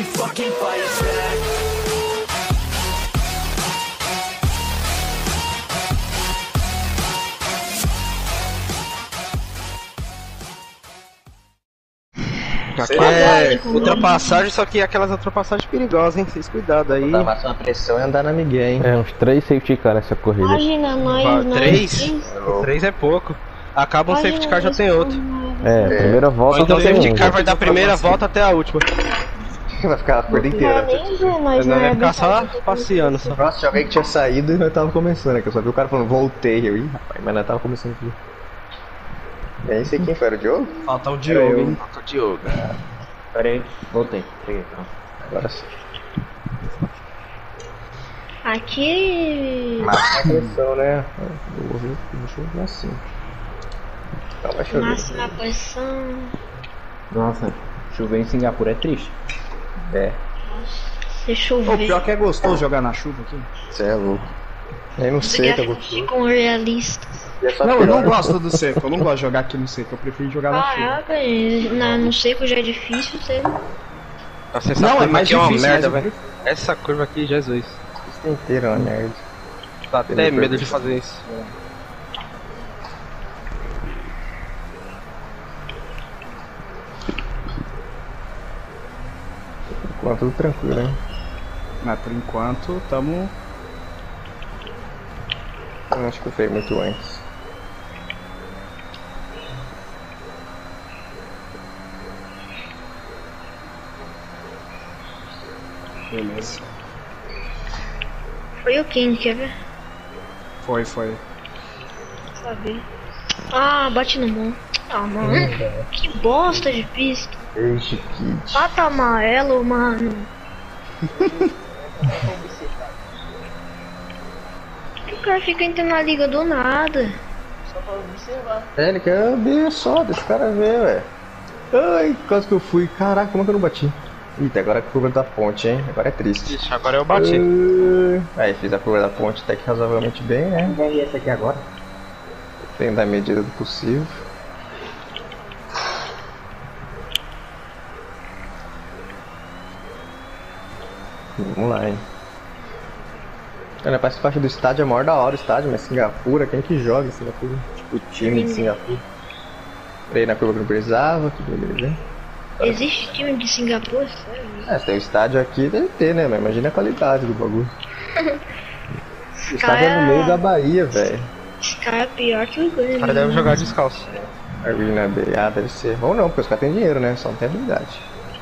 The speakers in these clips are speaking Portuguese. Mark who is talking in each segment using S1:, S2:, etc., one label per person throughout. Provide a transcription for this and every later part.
S1: nobody fucking fights back.
S2: Aqui é ultrapassagem, só que aquelas ultrapassagens perigosas, hein? Vocês cuidado aí.
S3: Botar máxima pressão e andar na Miguel, hein?
S4: É, uns 3 safety car nessa corrida.
S5: Imagina, nós...
S2: 3? 3 é pouco. Acaba um safety car, já tem outro.
S4: É, primeira volta
S2: Então o
S4: já tem
S2: safety
S4: um.
S2: car vai dar a primeira volta até a última.
S3: Vai ficar a corrida inteira.
S2: Nós vai ficar só passeando só.
S3: Nossa, tinha alguém que tinha saído e nós tava começando, né? Que eu só vi o cara falando, voltei. Eu, ih, rapaz, mas nós tava começando aqui. E aí, sei quem foi? Era o Diogo?
S6: Falta o Diogo, hein?
S2: Falta o Diogo.
S3: Pera aí, voltei. Peguei, pronto. Agora sim.
S5: Aqui...
S3: Máxima pressão, né? Eu vou ver, deixa eu ver assim. Então vai chover.
S5: Máxima pressão...
S7: Nossa, chover em Singapura é triste.
S3: É.
S5: Deixa eu
S6: O
S5: ver.
S6: pior que é gostoso jogar na chuva aqui.
S3: Você é louco. Eu não sei, tá gostoso.
S5: Ficam realistas.
S6: Não, eu não gosto do seco, eu não gosto de jogar aqui no seco, eu prefiro jogar na chuva.
S5: Caraca, no seco já é difícil, você...
S2: Nossa, essa
S6: Não, é
S2: curva
S6: mais
S2: aqui é uma
S6: difícil,
S2: merda,
S6: mas
S2: velho. Essa curva aqui, Jesus.
S3: Isso inteiro é uma merda.
S2: Dá até medo de fazer isso.
S3: Enquanto tudo tranquilo, hein?
S6: Mas por enquanto, tamo...
S3: Eu acho que eu fui muito antes.
S6: Beleza.
S5: Foi o King, quer ver?
S6: Foi.
S5: Saber. Ah, bate no mão. Ah, mano. Que bosta de pista.
S3: Eixe, Kid.
S5: Pata amarelo, mano. O cara fica entrando na liga do nada.
S3: É, ele quer ver só, deixa o cara ver, velho. Ai, quase que eu fui. Caraca, como é que eu não bati? Eita, agora é a curva da ponte, hein? Agora é triste.
S2: Ixi, agora eu bati.
S3: Aí, fiz a curva da ponte até que razoavelmente bem, né?
S7: Vai essa aqui agora.
S3: Dentro da medida do possível. Vamos lá, hein? Olha, parece que parte do estádio é maior da hora o estádio, mas Singapura, quem que joga em Singapura? Tipo, o time de Singapura. Freio na curva que não precisava, que beleza, hein?
S5: Existe time de Singapura? Sério?
S3: É, se tem o estádio aqui, deve ter, né? Mas imagina a qualidade do bagulho. O estádio é no meio da Bahia, velho.
S5: Esse cara é pior que o Grêmio.
S2: O cara deve jogar descalço.
S3: Arena B, deve ser. Ou não, porque os caras têm dinheiro, né? Só não tem habilidade.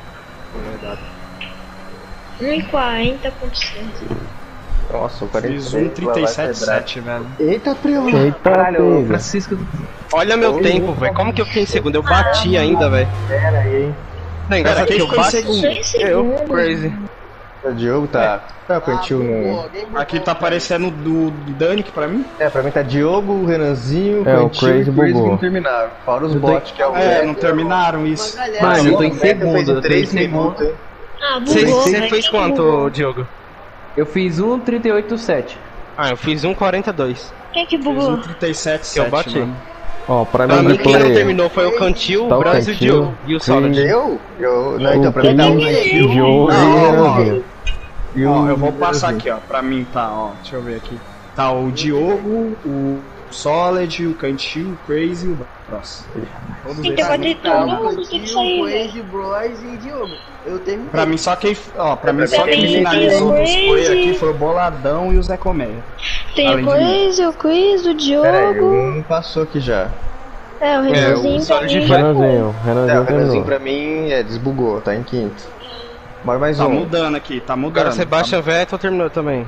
S5: 1,40%.
S3: Nossa, o 43.
S6: Fiz 1,37,7, velho.
S3: Eita, Prior!
S4: Eita, pega.
S7: Francisco...
S2: Olha meu tempo, velho. Como que eu fiquei em segundo? Eu bati ainda, velho.
S3: Pera aí, hein?
S2: Não, engraçado que eu
S6: ficou em
S2: bati.
S6: segundo?
S2: Eu, crazy.
S3: O Diogo tá. Tá cantil no.
S6: Aqui tá aparecendo do Danic pra mim.
S3: É, pra mim tá Diogo, Renanzinho,
S4: É, o
S3: Cantil
S4: Crazy
S3: e Crazy que
S4: bugou.
S3: não terminaram. Fora os bots que é o.
S6: É, não terminaram isso.
S7: Mano, eu tô em
S3: Meta fez
S7: segundo, eu tô em
S3: 3
S7: segundo.
S3: segundos.
S5: Ah, bugou,
S2: Você
S5: velho.
S2: fez quanto, Diogo?
S7: Eu fiz 1,38,7.
S2: Ah, eu fiz 1,42.
S5: Quem que
S6: Fiz
S5: bugou?
S6: 1,37,7,
S2: Que eu bati.
S6: mano.
S4: Ó, pra
S2: Pra
S4: mim
S2: mim,
S4: de
S2: quem não
S4: player.
S2: terminou foi o Cantil,
S4: Tá
S2: o
S4: o
S2: Brás e o
S4: Cantil,
S2: Diogo. E o Solid.
S3: Eu? Não, então pra mim tá
S4: Crazy,
S3: o Cantil.
S4: Diogo e Renanzinho.
S3: E
S6: Ó,
S3: o.
S6: eu vou passar aqui, ó. Pra mim tá, ó. Deixa eu ver aqui. Tá o Diogo, o Solid, o Cantil, o Crazy e o Bros. Todos
S5: Tem que
S6: esses.
S5: bater todo mundo, tem que sair, velho.
S8: Crazy, Bros e Diogo. Eu terminei.
S6: Pra mim só quem, ó, pra mim só
S5: Pra
S6: quem
S5: mim,
S6: finalizou
S5: tem o
S6: dos play
S5: Crazy.
S6: aqui foi o Boladão e o Zé Colmeia.
S5: Tem
S6: Além
S5: o
S6: de mim.
S5: Crazy, o Quiz, o
S3: Pera aí,
S5: Diogo.
S3: um passou aqui já.
S5: É, o
S2: o
S5: Renanzinho pra
S2: Solid
S5: mim.
S2: foi-
S4: Renanzinho,
S3: É, o
S4: Renanzinho
S3: Renanzinho
S4: terminou.
S3: pra mim desbugou, tá em quinto. Bora mais
S6: Tá
S3: um.
S6: mudando aqui, tá mudando.
S2: Agora Sebastian Vettel terminou também.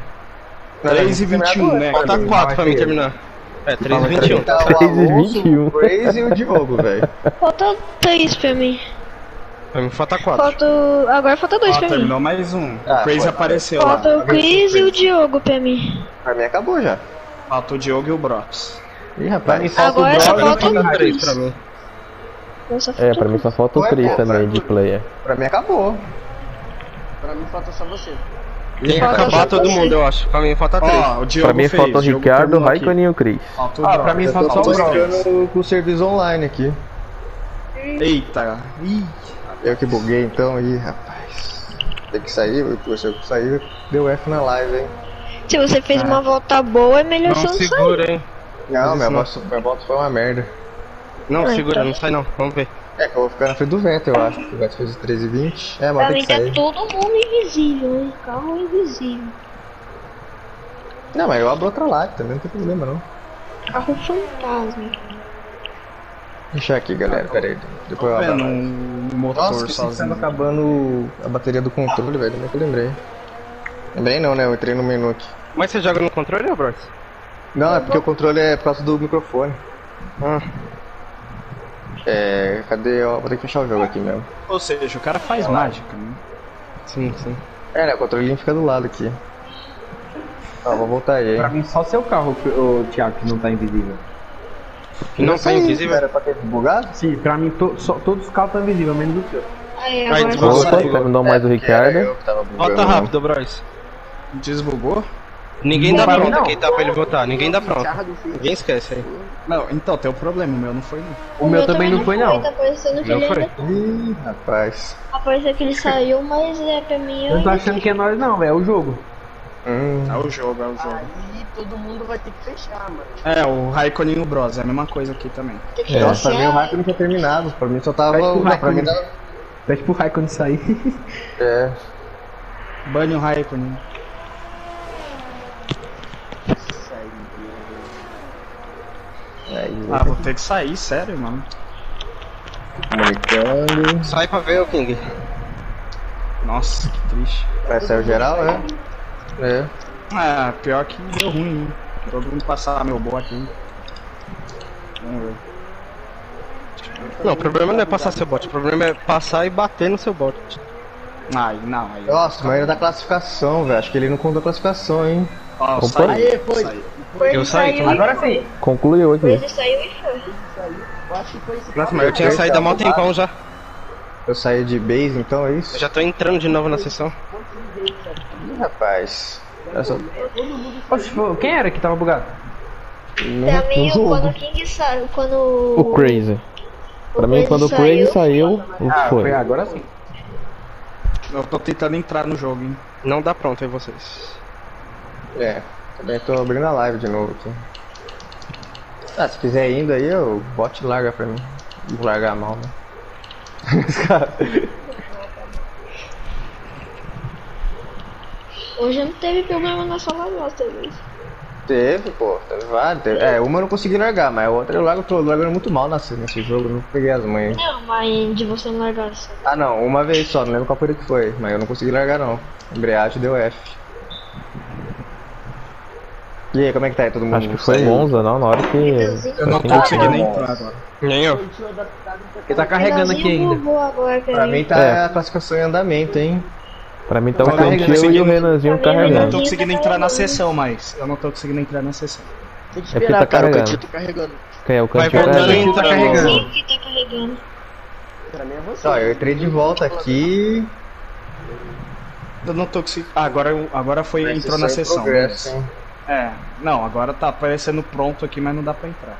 S6: 3,21, né?
S2: Falta 4 pra mim terminar. É, 3,21.
S3: Tá o
S4: 3 e
S3: Alonso,
S4: 21.
S3: o Crazy e o Diogo, velho.
S5: Falta 3 pra mim.
S2: Pra mim falta 4.
S5: Agora falta 2
S6: Ó,
S5: pra mim.
S6: terminou mais um.
S3: Ah,
S6: O Crazy
S3: foi.
S6: apareceu lá.
S5: Falta o Quiz e o Diogo pra mim.
S3: Pra mim acabou já.
S6: Falta o Diogo e o Brox.
S3: Ih, rapaz.
S5: Agora só falta o
S2: 3
S5: Quiz.
S2: pra mim.
S4: É, pra mim só falta o
S3: Ué,
S4: 3
S3: pô,
S4: também
S3: vai.
S4: de player.
S3: Pra mim acabou.
S8: Pra mim falta só você.
S2: Tem que
S5: Falta
S2: acabar
S5: só
S2: todo
S5: você.
S2: mundo, eu acho. Pra mim falta 3.
S6: Ó, o Diogo
S4: Pra mim
S6: fez,
S4: falta o
S6: Diogo
S4: Ricardo,
S6: terminou aqui.
S4: Raikkonen e o Chris.
S6: Falta o
S3: Ah,
S6: Brox.
S3: pra mim
S6: Eu
S3: falta
S6: tô
S3: só o
S6: mostrando.
S3: Brox com o serviço online aqui.
S6: Eita. Ih.
S3: Eu que buguei então, ih, rapaz. Tem que sair, se eu sair, deu F na live, hein.
S5: Se você fez uma volta boa, é melhor
S2: Não
S5: você não sair.
S2: segura, hein.
S3: Não, minha
S2: não.
S3: volta foi uma merda.
S2: Não,
S5: Ah,
S2: segura,
S5: então.
S2: não sai não. Vamos ver.
S3: É que eu vou ficar na frente do Vettel, eu acho. O Vettel fez 13,20. É, mas
S5: Pra
S3: tem
S5: mim
S3: que
S5: tá
S3: sair.
S5: todo mundo invisível, hein? Carro invisível.
S3: Não, mas eu abro outra live também, não tem problema não.
S5: Carro fantasma.
S3: Deixa aqui, galera, pera aí. Depois eu
S6: Tô
S3: abro a
S6: vendo
S3: live.
S6: um motor
S3: Nossa, esqueci que
S6: sozinho.
S3: tava acabando a bateria do controle, velho. Como é que eu lembrei? Lembrei não, né? Eu entrei no menu aqui.
S2: Mas você joga no controle ou Bros?
S3: Não, é porque o controle é por causa do microfone.
S2: Ah,
S3: Cadê? Ó, vou ter que fechar o jogo aqui mesmo.
S6: Ou seja, o cara faz mágica, né?
S2: sim, sim.
S3: Né? O controlinho fica do lado aqui. Ó, vou voltar aí,
S7: Pra
S3: hein.
S7: mim, só seu carro, o Thiago, que não tá invisível.
S2: Não tá invisível?
S3: Era pra ter bugado?
S7: Sim, pra mim, todos os carros estão invisíveis, menos o seu.
S5: Aí,
S2: Vai,
S5: agora
S2: desbloqueia.
S5: você...
S4: Opa, terminou mais o
S3: Era
S4: Ricardo.
S3: eu que tava bugando.
S2: Volta rápido, Bros.
S6: Desbugou?
S2: Ninguém dá
S7: Não vai,
S2: pronto
S7: não.
S2: aqui, tá? Pra ele votar. Ninguém dá pronto.
S8: Charra do filho.
S2: Ninguém esquece aí.
S6: Não, então, tem um problema, o meu não foi não.
S7: O meu também não foi, não.
S5: Tá parecendo que
S2: Não
S5: ele
S2: foi?
S5: ainda...
S3: Ih, rapaz.
S5: Apareceu que ele saiu, mas pra mim...
S7: Eu não tô achando que é nós, não, velho. É o jogo.
S6: É o jogo, é o jogo.
S8: Aí todo mundo vai ter que fechar, mano.
S6: É, o Raikkonen e o Bros, é a mesma coisa aqui também.
S5: Tem que
S3: Nossa, pra mim o
S5: iniciar.
S3: hype não tinha terminado. Pra mim só tava.
S7: Vai pro
S3: Não, pra mim
S7: Raikkonen.
S3: tava.
S7: Pede pro Raikkonen sair.
S3: É.
S6: Bane o Raikkonen.
S3: Aí,
S6: Ah, vou ter que sair, sério, mano.
S3: comunicando.
S2: Sai pra ver, o King.
S6: Nossa, que triste.
S3: Vai sair o geral, né? É.
S6: Ah, pior que deu ruim, né? Todo mundo passar meu boa aqui. Vamos ver.
S2: Não, o problema não é passar seu bot. O problema é passar e bater no seu bot.
S6: Aí, não, aí.
S3: Nossa, mas ainda da classificação, velho. Acho que ele não contou a classificação, hein?
S6: Ó,
S4: Opa.
S6: saiu,
S8: Aí, foi.
S6: saiu.
S2: Eu saí também.
S7: Agora sim.
S4: Concluiu aqui.
S5: Ele saiu e foi.
S8: Eu acho que foi esse
S2: Nossa, mas eu tinha saído há mó tempão já.
S3: Eu saí de base, então é
S2: Eu
S3: isso?
S2: já tô entrando de novo na sessão.
S3: Ih, rapaz. É só...
S7: Oxe, quem era que tava bugado?
S5: Pra mim, quando o King saiu, quando...
S4: O Crazy. Pra mim, quando o Crazy saiu, foi.
S7: Foi agora sim.
S6: Eu tô tentando entrar no jogo, hein?
S2: Não dá pronto aí vocês.
S3: É. Também tô abrindo a live de novo aqui. Ah, se quiser indo aí, o bot larga pra mim. Vou largar mal, né?
S5: Hoje não teve problema na sala nossa, vez.
S3: Teve, pô. Teve vários. É, uma eu não consegui largar, mas a outra eu largo, tô largando muito mal nesse jogo. Não peguei as manhas.
S5: Não, mas de você não largar assim.
S3: Ah, não. Uma vez só. Não lembro qual foi que foi. Mas eu não consegui largar, não. Embreagem deu F. E aí, como é que tá aí todo mundo?
S4: Acho que foi
S3: Saiu?
S4: Monza, não, na hora que.
S6: Eu não tô conseguindo entrar agora.
S2: Nem eu.
S7: Ele tá carregando aqui ainda.
S5: Bugou agora,
S3: Pra mim tá
S4: É.
S3: a classificação em andamento, hein?
S4: Pra mim tá o
S6: Tá carregando,
S4: Cantil e o
S6: seguindo.
S4: Renanzinho
S5: Pra mim,
S6: Eu não
S4: carregando.
S6: tô
S5: Sim,
S6: conseguindo
S5: tá
S6: entrar na
S5: carregando.
S6: sessão mais. Eu não tô conseguindo entrar na sessão.
S8: Tem que
S4: porque
S8: esperar,
S4: tá
S8: cara. O
S4: carregando.
S8: cantinho tá carregando.
S4: Quem é o
S2: Vai
S4: Cantil
S2: voltando
S4: carregando?
S2: e
S6: tá
S2: entrando.
S6: carregando.
S5: Sim, que tá carregando.
S8: Pra mim é você.
S3: Ó, eu entrei de volta aqui.
S6: Eu não tô conseguindo. Ah, agora foi, entrou na
S3: Sessão em
S6: sessão.
S3: progresso, hein?
S6: É, não, agora tá aparecendo pronto aqui, mas não dá pra entrar.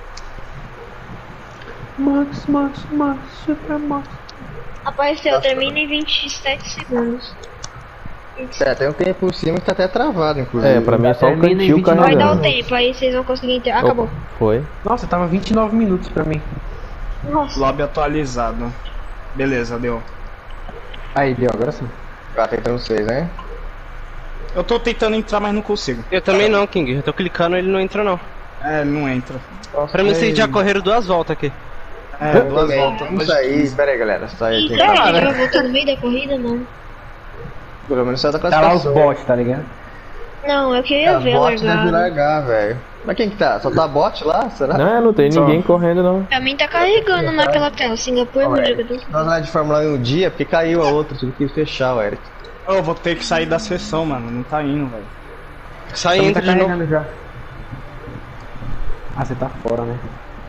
S5: Apareceu, termina em 27 segundos.
S3: É, tem um tempo por cima que tá até travado, inclusive.
S4: É, pra mim é só o
S7: Termina em
S4: Cantil
S7: 29.
S5: Vai dar o
S4: carregando.
S5: tempo, aí vocês vão conseguir entrar. Acabou.
S4: Opa, foi.
S7: Nossa, tava 29 minutos pra mim.
S5: Nossa.
S6: Lobby atualizado. Beleza, deu.
S7: Aí, deu, agora sim.
S3: Tá tentando 6, né?
S6: Eu tô tentando entrar, mas não consigo.
S2: Eu também não, King. Eu tô clicando e ele não entra não.
S6: É, não entra.
S2: Pra mim vocês já correram 2 voltas aqui.
S6: É, duas
S3: Também.
S6: voltas.
S3: Vamos sair. Pera aí, galera. Sai
S5: E
S3: aqui.
S5: será que ele vai voltar no meio da corrida? Não.
S3: Pelo menos sai da
S7: Tá lá os
S3: classificação.
S7: bots, tá ligado?
S5: Não, eu queria
S3: A
S5: ver a
S3: bot deve
S5: largada.
S3: largar, velho. Mas quem que tá? Só tá bot lá? Será?
S4: Não tem
S6: Só.
S4: ninguém correndo não.
S5: Pra mim tá carregando naquela tela. Singapura é muito jogador.
S3: Nós lá de Fórmula 1 um dia, porque caiu a outra. Tive que fechar, o Eric.
S6: Eu vou ter que sair da sessão, mano. Não tá indo, velho.
S2: Sai e
S7: Também tá
S2: entra de novo.
S7: carregando já. Ah, você tá fora, né?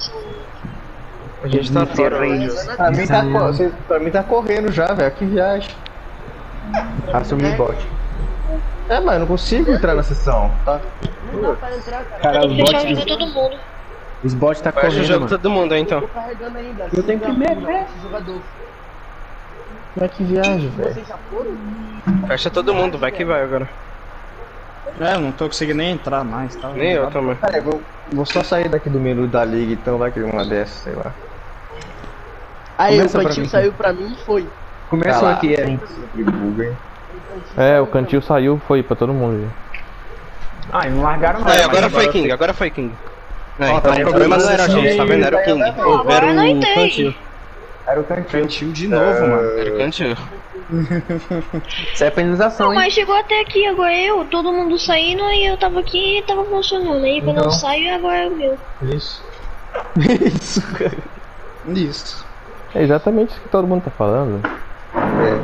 S2: A gente tá fora.
S3: Pra mim tá correndo já, velho. Que viagem.
S7: Assumi o bot.
S3: É, mas eu não consigo entrar na sessão. Tá?
S8: Não dá pra entrar, cara.
S7: Cara,
S5: Tem
S7: os
S5: que fechar o
S7: bots,
S5: jogo todo mundo.
S7: os bots tá
S2: Fecha o
S7: correndo,
S2: jogo
S7: mano.
S2: todo mundo aí então.
S8: Tô carregando ainda.
S7: Eu tenho que
S8: Singapura,
S7: ver.
S8: Jogador.
S3: Vai que viagem, velho.
S8: Vocês já foram?
S2: Fecha todo mundo, vai que vai agora.
S6: É, eu não tô conseguindo nem entrar mais, tá?
S2: Nem eu também.
S3: Cara, vou só sair daqui do menu da liga, então vai que uma dessas, sei lá.
S8: Aí,
S3: Começa
S8: o
S3: pra
S8: cantinho
S3: mim.
S8: saiu pra mim e foi.
S7: Começou
S3: lá.
S7: aqui, hein?
S3: Que buga, hein?
S4: É, o cantil saiu, foi pra todo mundo.
S7: Ah, e não largaram
S2: Aí,
S7: mais.
S2: agora foi King, agora foi King. É,
S6: Ó,
S2: então
S6: tá
S2: o problema não era a gente, tá vendo? Era o King.
S5: Agora
S2: Era
S5: eu não
S2: o
S5: entrei.
S2: cantil.
S3: Era o cantinho.
S6: Cantil de novo, mano.
S2: Era o cantil.
S7: Isso é penalização,
S5: Não,
S7: hein?
S5: mas chegou até aqui, agora todo mundo saindo e eu tava aqui e tava funcionando. Aí quando eu
S3: Então.
S5: saio, agora é o meu.
S3: Isso. Isso, cara.
S6: Isso.
S4: É exatamente isso que todo mundo tá falando.
S3: É.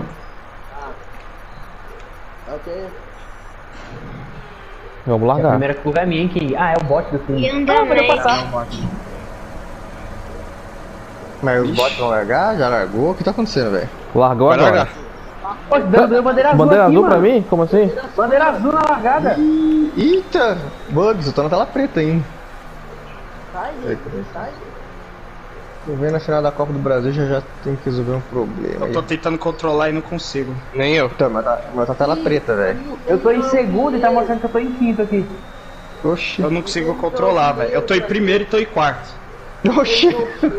S8: Ok.
S4: Vamos
S7: A
S4: largar.
S7: primeira curva é minha, hein, King? Ah, é o bot do
S5: E
S7: King.
S5: andar mais.
S3: Mas os bots vão largar? Já largou? O que tá acontecendo, velho?
S4: Largou
S2: Vai
S4: agora.
S2: largar.
S7: Pô, deu bandeira azul
S4: Bandeira
S7: aqui,
S4: azul pra
S7: mano.
S4: mim? Como assim?
S7: Bandeira azul na largada.
S3: Eita! Bugs, eu tô na tela preta ainda.
S8: Sai, sai.
S3: Tô vendo a final da Copa do Brasil, já tem que resolver um problema.
S6: Eu tô tentando controlar e não consigo.
S2: Nem eu.
S3: Então, mas tá tela preta, velho.
S7: Eu tô em segundo e tá mostrando que eu tô em quinto aqui.
S3: Oxi.
S6: Eu não consigo controlar, velho. Eu tô em primeiro e tô em quarto.
S3: Oxi.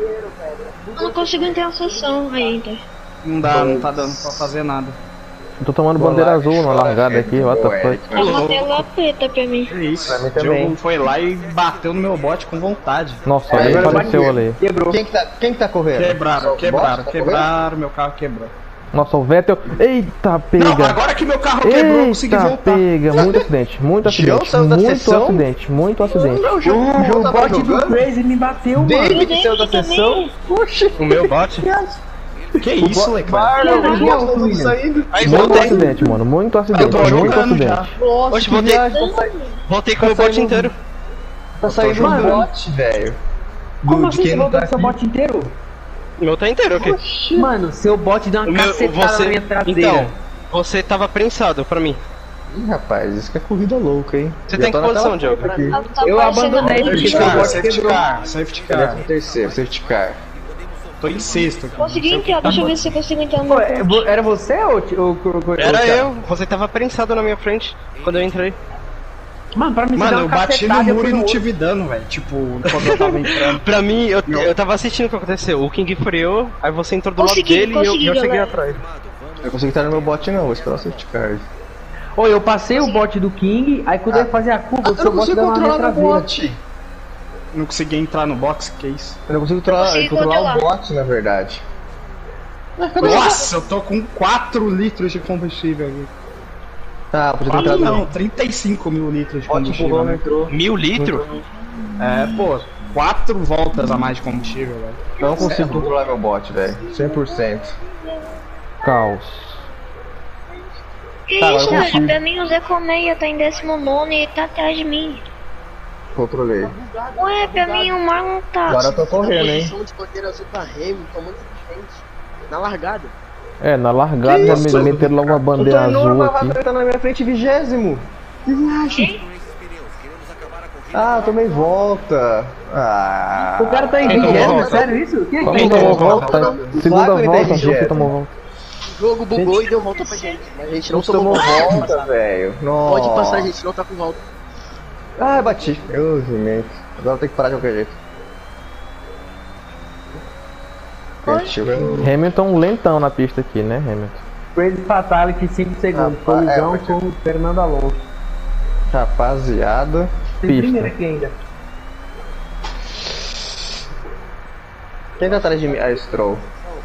S5: Eu não consigo entrar na sessão ainda.
S6: Não dá, não tá dando pra fazer nada.
S4: Eu tô tomando bandeira azul na largada aqui, what the fuck.
S5: Tá uma tela preta pra mim.
S6: Que isso?
S3: Pra mim
S6: O
S3: também.
S6: Diogo foi lá e bateu no meu bote com vontade.
S4: Nossa,
S3: É,
S4: ali
S3: agora
S4: apareceu
S3: vai
S4: ali.
S7: Quebrou.
S3: Quem que tá correndo?
S6: Quebraram,
S3: Bot,
S6: quebraram,
S3: tá
S6: quebraram, meu carro quebrou.
S4: Nossa, o Vettel. Eita,
S6: Não,
S4: pega!
S6: agora que meu carro quebrou, eu consegui
S4: Eita,
S6: voltar.
S4: pega! Muito acidente, muito
S3: João
S4: acidente,
S3: saiu da
S4: muito
S3: sessão?
S4: acidente, muito acidente.
S3: O jogo
S7: O
S3: tava
S7: bot do
S3: jogando?
S7: Crazy me bateu, mano.
S3: David saiu da sessão? Oxi.
S2: O meu bot?
S6: Que isso, Leclerc?
S3: Marlon, os bots não estão saindo.
S2: Aí
S4: Muito
S2: voltei.
S4: acidente, mano, muito acidente,
S6: Eu tô
S4: muito
S6: jogando já.
S4: acidente.
S3: Nossa,
S2: Oxe,
S3: que
S2: voltei.
S3: viagem.
S2: Voltei com o meu bot inteiro.
S3: Tá saindo um bot, velho.
S7: Como assim
S3: quem
S7: você
S3: não
S7: voltou
S3: tá
S7: com seu
S3: aqui.
S7: bot inteiro?
S2: O meu tá inteiro aqui.
S7: Mano, seu bot deu
S2: O
S7: uma
S2: meu,
S7: cacetada na minha traseira.
S2: Então, você tava prensado pra mim.
S3: Ih, rapaz, isso que é corrida louca, hein?
S2: Você
S3: Já
S2: tem
S3: tô
S2: que
S3: na
S2: posição,
S3: tela
S2: Diogo?
S3: preta aqui.
S5: Tá
S7: Eu
S5: aparecendo
S7: abandonei,
S5: ali.
S7: porque
S6: Safety
S7: seu
S6: car,
S7: bot
S6: safety
S7: quebrou.
S6: car, safety car.
S3: 13º, safety car.
S6: Tô em sexto aqui.
S5: Consegui entrar, deixa eu ver se eu consigo entrar no
S7: Pô,
S5: meu.
S7: era você ou
S2: Era eu. Você tava prensado na minha frente quando eu entrei.
S7: Mano, pra mim você
S6: Mano,
S7: deu
S6: eu
S7: uma
S6: bati no
S7: cacetada, eu
S6: muro
S7: fui
S6: e não
S7: outro.
S6: tive dano, velho. Tipo, quando eu tava entrando.
S2: Pra mim, eu tava assistindo o que aconteceu. O King freou, aí você entrou do
S5: Consegui,
S2: lado dele e
S5: consegui,
S2: eu cheguei
S5: galera.
S2: atrás.
S3: Eu não consigo estar no meu bot não, vou esperar o safety car.
S7: Ô, eu passei o bot do King, aí quando eu ia fazer a curva, o
S3: Eu
S7: seu
S3: não
S7: bot
S3: consigo
S7: deu uma
S3: controlar meu
S7: traseira.
S3: bot.
S6: Não consegui entrar no box, que isso?
S3: Eu não consigo
S5: consegui
S3: controlar o
S5: controlar.
S3: bot, na verdade.
S6: Nossa, eu tô com 4 litros de combustível aqui.
S3: Ah, podia ter
S6: 4
S3: entrado
S6: não,
S3: no
S6: 35 mil litros de
S3: bot
S6: combustível.
S3: empurrão,
S6: Né?
S3: entrou.
S2: 1000 litros?
S6: É, pô, 4 voltas a mais de combustível, velho.
S3: Não consigo controlar meu bot, velho. 100%.
S4: Caos.
S5: Que
S3: Tá,
S5: isso,
S3: agora eu
S5: velho? Pra mim o Zé Colmeia tá em 19º e tá atrás de mim.
S3: Controlei.
S5: Ué, pra mim o Marlon tá.
S3: Agora eu tô correndo, hein?
S8: Posição de bandeira azul pra Hamilton, tomando de frente. Na largada.
S4: É, na largada já me meteram logo uma bandeira
S3: Eu tô indo,
S4: azul
S3: mas
S4: aqui.
S3: vai tá na minha frente 20º. Que viagem. Ah, eu tomei volta. Ah.
S7: O cara tá em
S2: Quem tomou
S7: 20º,
S2: volta?
S7: sério isso? Que
S4: Como
S2: Quem
S4: tomou
S2: tomou
S4: volta? Segunda
S3: Claro que ele
S4: volta,
S3: tem
S4: o jogo que
S3: jeito.
S4: tomou volta.
S8: O jogo bugou e deu volta pra gente. Mas a gente não
S3: Não tomou
S8: tomou
S3: volta, velho. Nossa.
S8: Pode passar, a gente não tá com volta.
S3: Ah, bati. Eu jumento. Agora tem que parar de qualquer jeito.
S4: Hamilton lentão na pista aqui, né, Hamilton?
S7: Crazy Fatality 5 segundos. Colisão
S3: é,
S7: com o Fernando Alonso.
S3: Rapaziada.
S7: Tem
S4: Pista.
S7: primeiro aqui ainda.
S3: Quem tá atrás de mim? Ah, Stroll.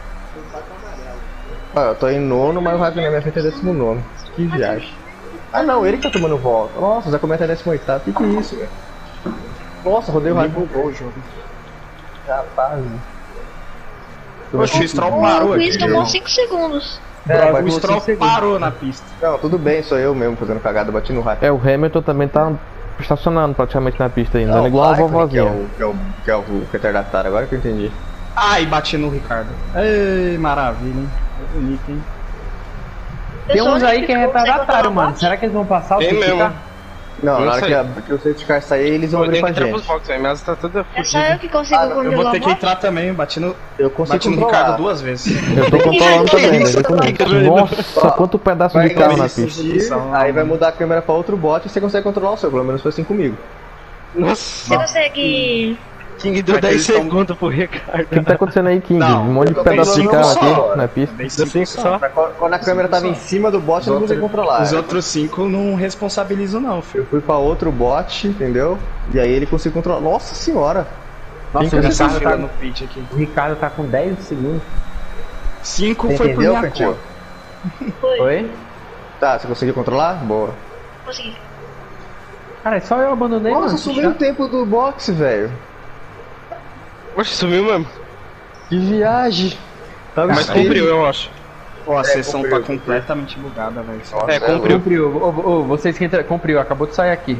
S3: Ah, eu tô em nono, mas o Ravi na minha frente é 19º. Que viagem. Ah não, ele que tá tomando volta. Nossa, já começa 18º. Que é isso, velho? Nossa, rodei o Ravi pro gol, jogo. Rapaz.
S6: Poxa, o Stroll parou
S5: O
S6: aqui.
S5: Chris tomou 5 segundos.
S3: É,
S6: O Stroll parou na pista.
S3: Não, tudo bem, sou eu mesmo fazendo cagada, bati no Ravi.
S4: É, o Hamilton também tá estacionando praticamente na pista ainda, andando igual uma vovozinha.
S3: Que é o retardatário, agora que eu entendi.
S6: Ai, bati no Ricardo. Ei, maravilha, hein? É bonito, hein?
S7: Tem uns aí que é
S5: Pessoal,
S7: retardatário,
S5: consegue
S7: mano. Será que eles vão passar o
S2: Tem
S7: safety
S2: mesmo.
S7: car?
S3: Não,
S2: Eu
S3: na hora
S2: sei.
S3: que o safety car sair, eles vão
S2: Eu
S3: abrir
S2: tenho
S3: pra
S2: que entrar pros
S3: gente.
S2: boxes, velho. Minha asa tá toda
S5: É só
S2: fodida.
S5: eu que consigo
S6: Eu vou
S5: controlar
S6: ter
S5: o
S6: que
S5: bot?
S6: entrar também, bati no
S3: Eu consigo
S6: Ricardo
S3: controlar.
S6: 2 vezes.
S4: Eu tô controlando também, exatamente. Nossa, quanto pedaço
S3: Vai
S4: de carro na
S3: existir,
S4: pista.
S3: aí vai mudar a câmera pra outro bot e você consegue controlar o seu, pelo menos foi assim comigo.
S2: Nossa,
S5: Você consegue...
S2: King deu
S6: Mas
S2: 10
S6: eles tão-
S2: segundos pro
S4: O
S2: Ricardo.
S4: que tá acontecendo aí, King?
S6: Não,
S4: Um monte de
S3: eu tô
S4: pedaço de
S3: controlando
S4: carro
S3: só.
S4: aqui na pista.
S6: Dei
S2: Deu 5 só.
S3: Quando a câmera tava em cima do bot, eu não consegui controlar.
S6: Os outros 5 não responsabilizo não, filho.
S3: Eu fui pra outro bot, entendeu? E aí ele conseguiu controlar. Nossa senhora!
S7: Nossa, o
S6: Fica nessa
S7: Ricardo,
S6: fila
S7: tá,
S6: no pit aqui.
S7: o Ricardo tá com 10 segundos.
S6: 5
S3: Você
S6: foi por
S3: entendeu,
S6: minha
S3: Cantinho?
S6: conta.
S7: Oi?
S3: Tá, você conseguiu controlar? Boa.
S5: Consegui.
S7: Cara, é só eu abandonei,
S3: Nossa,
S7: mano.
S3: subiu o tempo do boxe, velho.
S2: Oxe, sumiu mesmo.
S3: Que viagem. Tava
S2: Mas
S3: escrito.
S2: cumpriu, eu acho.
S6: Pô, a sessão
S3: cumpriu,
S6: tá completamente bugada, velho.
S2: É, cumpriu.
S7: Cumpriu. Vocês que entraram. Cumpriu, acabou de sair aqui.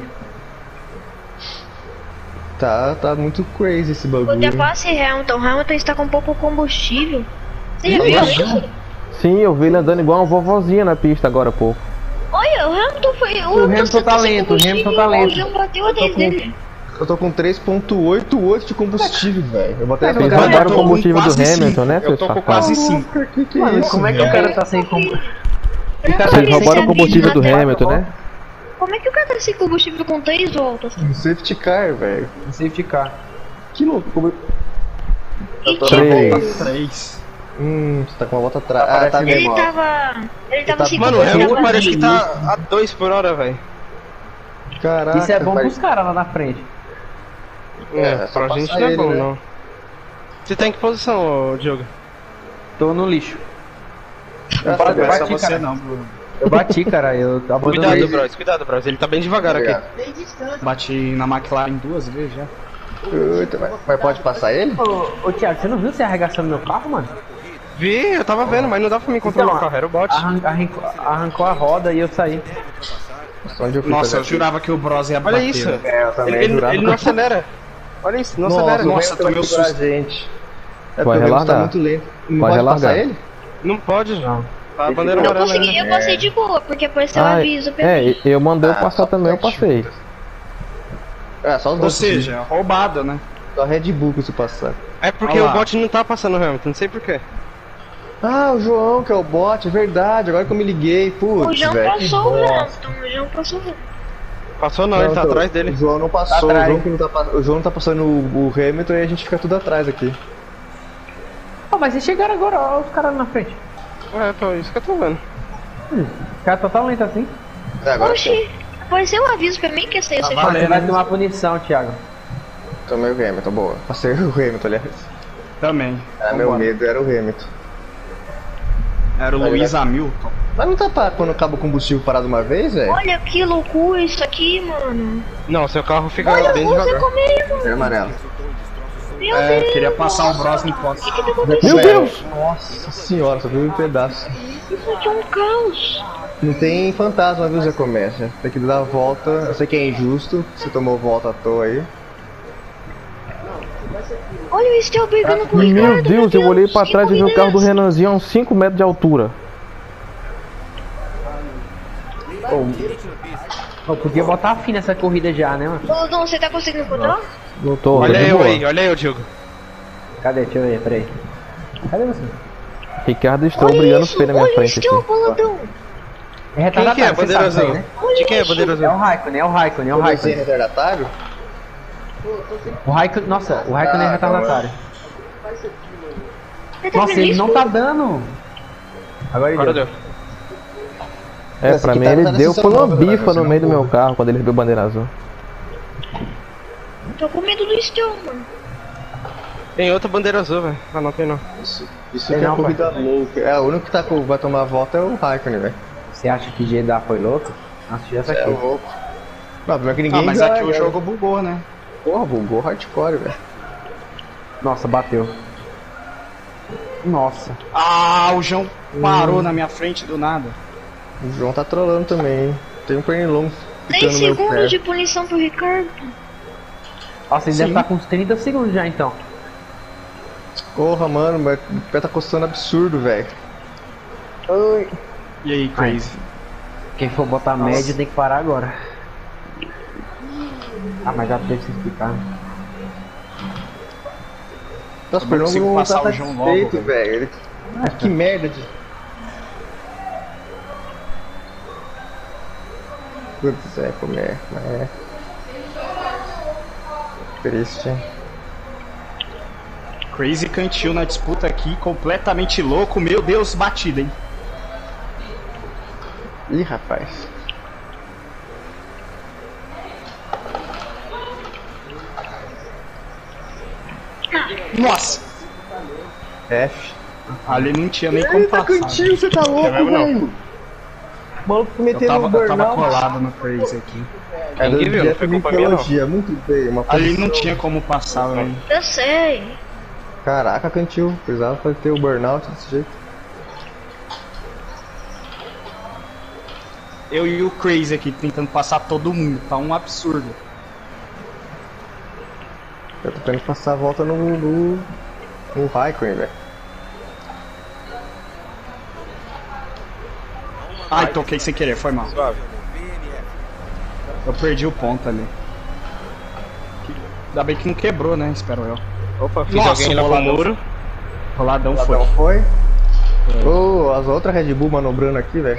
S3: Tá muito crazy esse bagulho.
S5: Ultrapasse Hamilton. Hamilton está com pouco combustível. Você já viu isso?
S4: Sim, eu vi ele andando igual uma vovozinha na pista agora há pouco.
S5: Olha, o Hamilton foi...
S7: O Hamilton tá lento, o Hamilton tá lento.
S5: O João bateu atrás dele.
S3: Eu tô com 3.88 de combustível, velho. Eu botei
S4: Vocês
S7: cara,
S4: roubaram
S6: eu
S4: o
S6: tô com
S4: combustível do
S6: quase
S4: Hamilton,
S6: cinco.
S4: né,
S6: Eu
S4: seus
S6: tô com
S4: safados?
S6: quase 5.
S3: Que
S7: Mano,
S3: isso,
S7: como é que
S3: velho?
S7: o cara tá sem combustível?
S4: Vocês roubaram o combustível do Hamilton, né?
S5: Como é que o cara tá sem combustível com 3 voltas?
S3: Um safety car, velho.
S7: Safety car.
S3: Que louco. Como...
S5: E
S3: tô
S5: tipo,
S3: na volta
S6: 3.
S3: Você tá com uma volta atrás. Ah, tá
S5: ele
S3: bem, ó.
S5: tava
S3: tá-
S5: sem
S2: Mano, o
S5: combustível.
S2: Hamilton parece que tá a 2 por hora, velho.
S3: Caraca.
S7: Isso é bom
S3: pai.
S7: pros caras lá na frente.
S2: É,
S3: só
S2: pra gente
S3: passar
S2: não é
S3: ele,
S2: bom,
S3: né?
S2: não. Você tá em que posição, ô, Diogo?
S7: Tô no lixo.
S3: Ah,
S6: Não
S3: tá
S6: é
S3: bem.
S6: só
S7: bati,
S6: você
S7: cara.
S6: não, Bruno.
S7: Eu bati, cara. Eu abandonei.
S2: Cuidado, Bros. Ele tá bem devagar aqui.
S3: Obrigado.
S6: Bati na McLaren 2 vezes já.
S3: Eita, mas pode passar ele?
S7: Ô, Thiago, você não viu você arregaçando meu carro, mano?
S2: Vi, eu tava vendo, mas não dá pra mim controlar
S7: Então,
S2: o carro, era o bot.
S7: Arrancou a roda e eu saí.
S3: Onde eu fui
S6: Nossa,
S3: fazer
S6: eu
S3: aqui?
S6: jurava que o Bros ia
S2: Olha
S6: bater.
S2: isso.
S3: É, eu também jurava.
S2: Ele não acelera. Olha isso, não
S3: Nossa,
S2: acelera.
S3: o
S6: Nossa,
S3: Hamilton vai
S6: tomei um
S3: segurar a
S6: susto.
S3: gente. É
S4: Vai
S3: porque o Hamilton tá
S4: relargar.
S3: muito lento. Não
S4: Vai
S3: pode
S4: relargar.
S3: passar ele?
S2: Não pode, não. Tá a bandeira
S5: Eu
S2: amarela
S5: consegui,
S2: ainda.
S5: eu passei de boa, porque apareceu o
S4: Ah,
S5: aviso pra mim.
S4: eu mandei eu passar
S3: só
S4: também, eu passei.
S3: É, só os
S6: Ou
S3: dois.
S6: seja, roubado, né?
S3: Só Red Bull que se passar.
S2: É porque
S6: Olha
S2: o
S6: lá.
S2: bot não tá passando o Hamilton, não sei porquê.
S3: Ah, o João que é o bot, é verdade. Agora que eu me liguei, putz,
S5: O João
S3: velho, que
S5: passou o
S3: bosta.
S5: Hamilton, o João passou o Hamilton.
S2: Passou não, ele tá
S3: então,
S2: atrás dele.
S3: O João não passou,
S7: Tá
S3: o
S7: atrás.
S3: João, que não tá, o João não tá passando o Hamilton e a gente fica tudo atrás aqui.
S7: Pô, mas vocês chegaram agora, ó, os caras na frente.
S2: É, isso que eu tô vendo.
S7: O cara tá tão lento assim.
S3: É, agora
S5: Oxi, apareceu um aviso pra mim que essa aí você
S6: valendo.
S7: Você vai ter uma punição, Thiago.
S3: tomei o Hamilton, boa. Passei o Hamilton, aliás.
S6: Também.
S3: Meu
S6: Vambora.
S3: medo era o Hamilton.
S6: Era o Luiz Hamilton.
S3: Mas não tá quando acaba o combustível parado uma vez, velho?
S5: Olha que loucura isso aqui, mano.
S2: Não, seu carro fica
S5: Olha,
S2: bem
S5: você
S2: devagar.
S5: comigo, mano.
S3: É amarelo.
S5: Meu
S6: É,
S5: Deus.
S6: queria passar o Bros em posse.
S5: O que tá acontecendo?
S4: Meu Deus!
S3: Nossa senhora, só viu um pedaço.
S5: Isso aqui é um caos.
S3: Não tem fantasma, viu, Zé Comércio? Tem que dar a volta. Eu sei que é injusto, você tomou volta à toa aí.
S5: Olha o Estel brigando com o
S4: Meu
S5: Ricardo.
S4: Deus, eu olhei pra
S5: que
S4: trás e vi o carro do
S5: corrida é
S4: Renanzinho a uns 5 metros de altura.
S7: Pô, podia botar fim nessa corrida já, né, mano?
S5: essa? Ô, Dom, você tá conseguindo controlar?
S4: Não tô,
S2: Olha
S4: de
S2: eu
S4: boa.
S2: aí, olha eu, Diogo.
S7: Cadê? Deixa eu ver, peraí. Cadê você?
S4: Ricardo estou
S5: Olha
S4: brigando
S5: isso,
S4: feio na minha
S5: olha o
S4: frente
S5: Estel,
S4: aqui.
S5: boladão.
S7: É
S2: Quem que é,
S7: retardatário, você
S2: bandeira
S7: sabe isso aí,
S2: azul?
S7: né?
S2: De quem é, bandeira
S7: É
S2: azul?
S7: o Raikkonen, é o Raikkonen, é o
S3: Você é
S7: Raikkonen.
S3: retardatário?
S7: O Raikkonen, nossa, o Raikkonen é retardatário.
S5: Você tá
S7: Nossa,
S5: vendo
S7: ele
S5: isso?
S7: não tá dando. Agora ele
S2: Agora
S7: deu.
S2: deu.
S4: É,
S3: Essa
S4: pra
S3: aqui
S4: mim
S3: tá
S4: ele
S3: nessa
S4: deu, foi uma
S3: nova, né?
S4: bifa
S3: Você
S4: no
S3: não
S4: meio do meu
S3: pula.
S4: carro quando ele viu bandeira azul.
S5: Tô com medo do Estel, mano.
S2: Tem outra bandeira azul, velho. Ah, não tem não.
S3: Isso
S7: Tem
S3: que é
S7: não,
S3: corrida louca. É, o único que tá vai tomar a volta é o Raikkonen, velho.
S7: Você acha que Jeddah foi louco? Assistiu essa
S3: É
S7: aqui.
S3: louco. Não, primeiro que ninguém
S6: Ah, mas
S3: ganha,
S6: aqui o
S3: né?
S6: jogo bugou, né?
S3: Porra, bugou hardcore, velho.
S7: Nossa, bateu. Nossa.
S6: Ah, o João parou na minha frente do nada.
S3: O João tá trolando também, hein? Tem um pernilongo
S5: 3
S3: ficando no meu
S5: segundos
S3: pé.
S5: de punição pro Ricardo.
S7: Nossa, ele deve estar com uns 30 segundos já então.
S3: Porra, mano, meu pé tá coçando absurdo, velho. Ai.
S6: E aí, Crazy?
S7: Quem for botar média tem que parar agora. Ah, mas já teve que se explicar.
S3: Nossa,
S6: Eu
S3: o
S6: não
S3: Fernando
S6: consigo
S3: não tá
S6: passar o João logo,
S3: satisfeito, velho. Ele... Ah, que merda de... Putz, como é, mas é... Triste, hein?
S6: Crazy Cantil na disputa aqui, completamente louco. Meu Deus, batida, hein?
S3: Ih, rapaz.
S6: Nossa!
S3: F.
S6: Ali não tinha nem como
S3: Eita,
S6: passar.
S3: Cantinho, você tá louco, velho? O maluco
S6: Eu
S3: metendo um
S6: tava
S3: burnout.
S6: colado no Crazy aqui.
S2: Quem que viu? Não foi culpa minha, não.
S3: Muito bem, uma
S6: Ali
S3: posição.
S6: não tinha como passar, velho.
S5: Eu sei.
S3: Caraca, Cantil, precisava ter o burnout desse jeito.
S6: Eu e o Crazy aqui tentando passar todo mundo, tá um absurdo.
S3: Eu tô tentando passar a volta no Raikkonen, velho.
S6: Ai, toquei sem querer, foi mal.
S2: Suave.
S6: Eu perdi o ponto ali. Ainda bem que não quebrou, né? Espero eu.
S2: Opa, fiz
S6: Nossa,
S2: alguém lá pro
S6: roladão.
S2: muro.
S6: Roladão foi.
S3: Então foi. Ô, as outras Red Bull manobrando aqui, velho.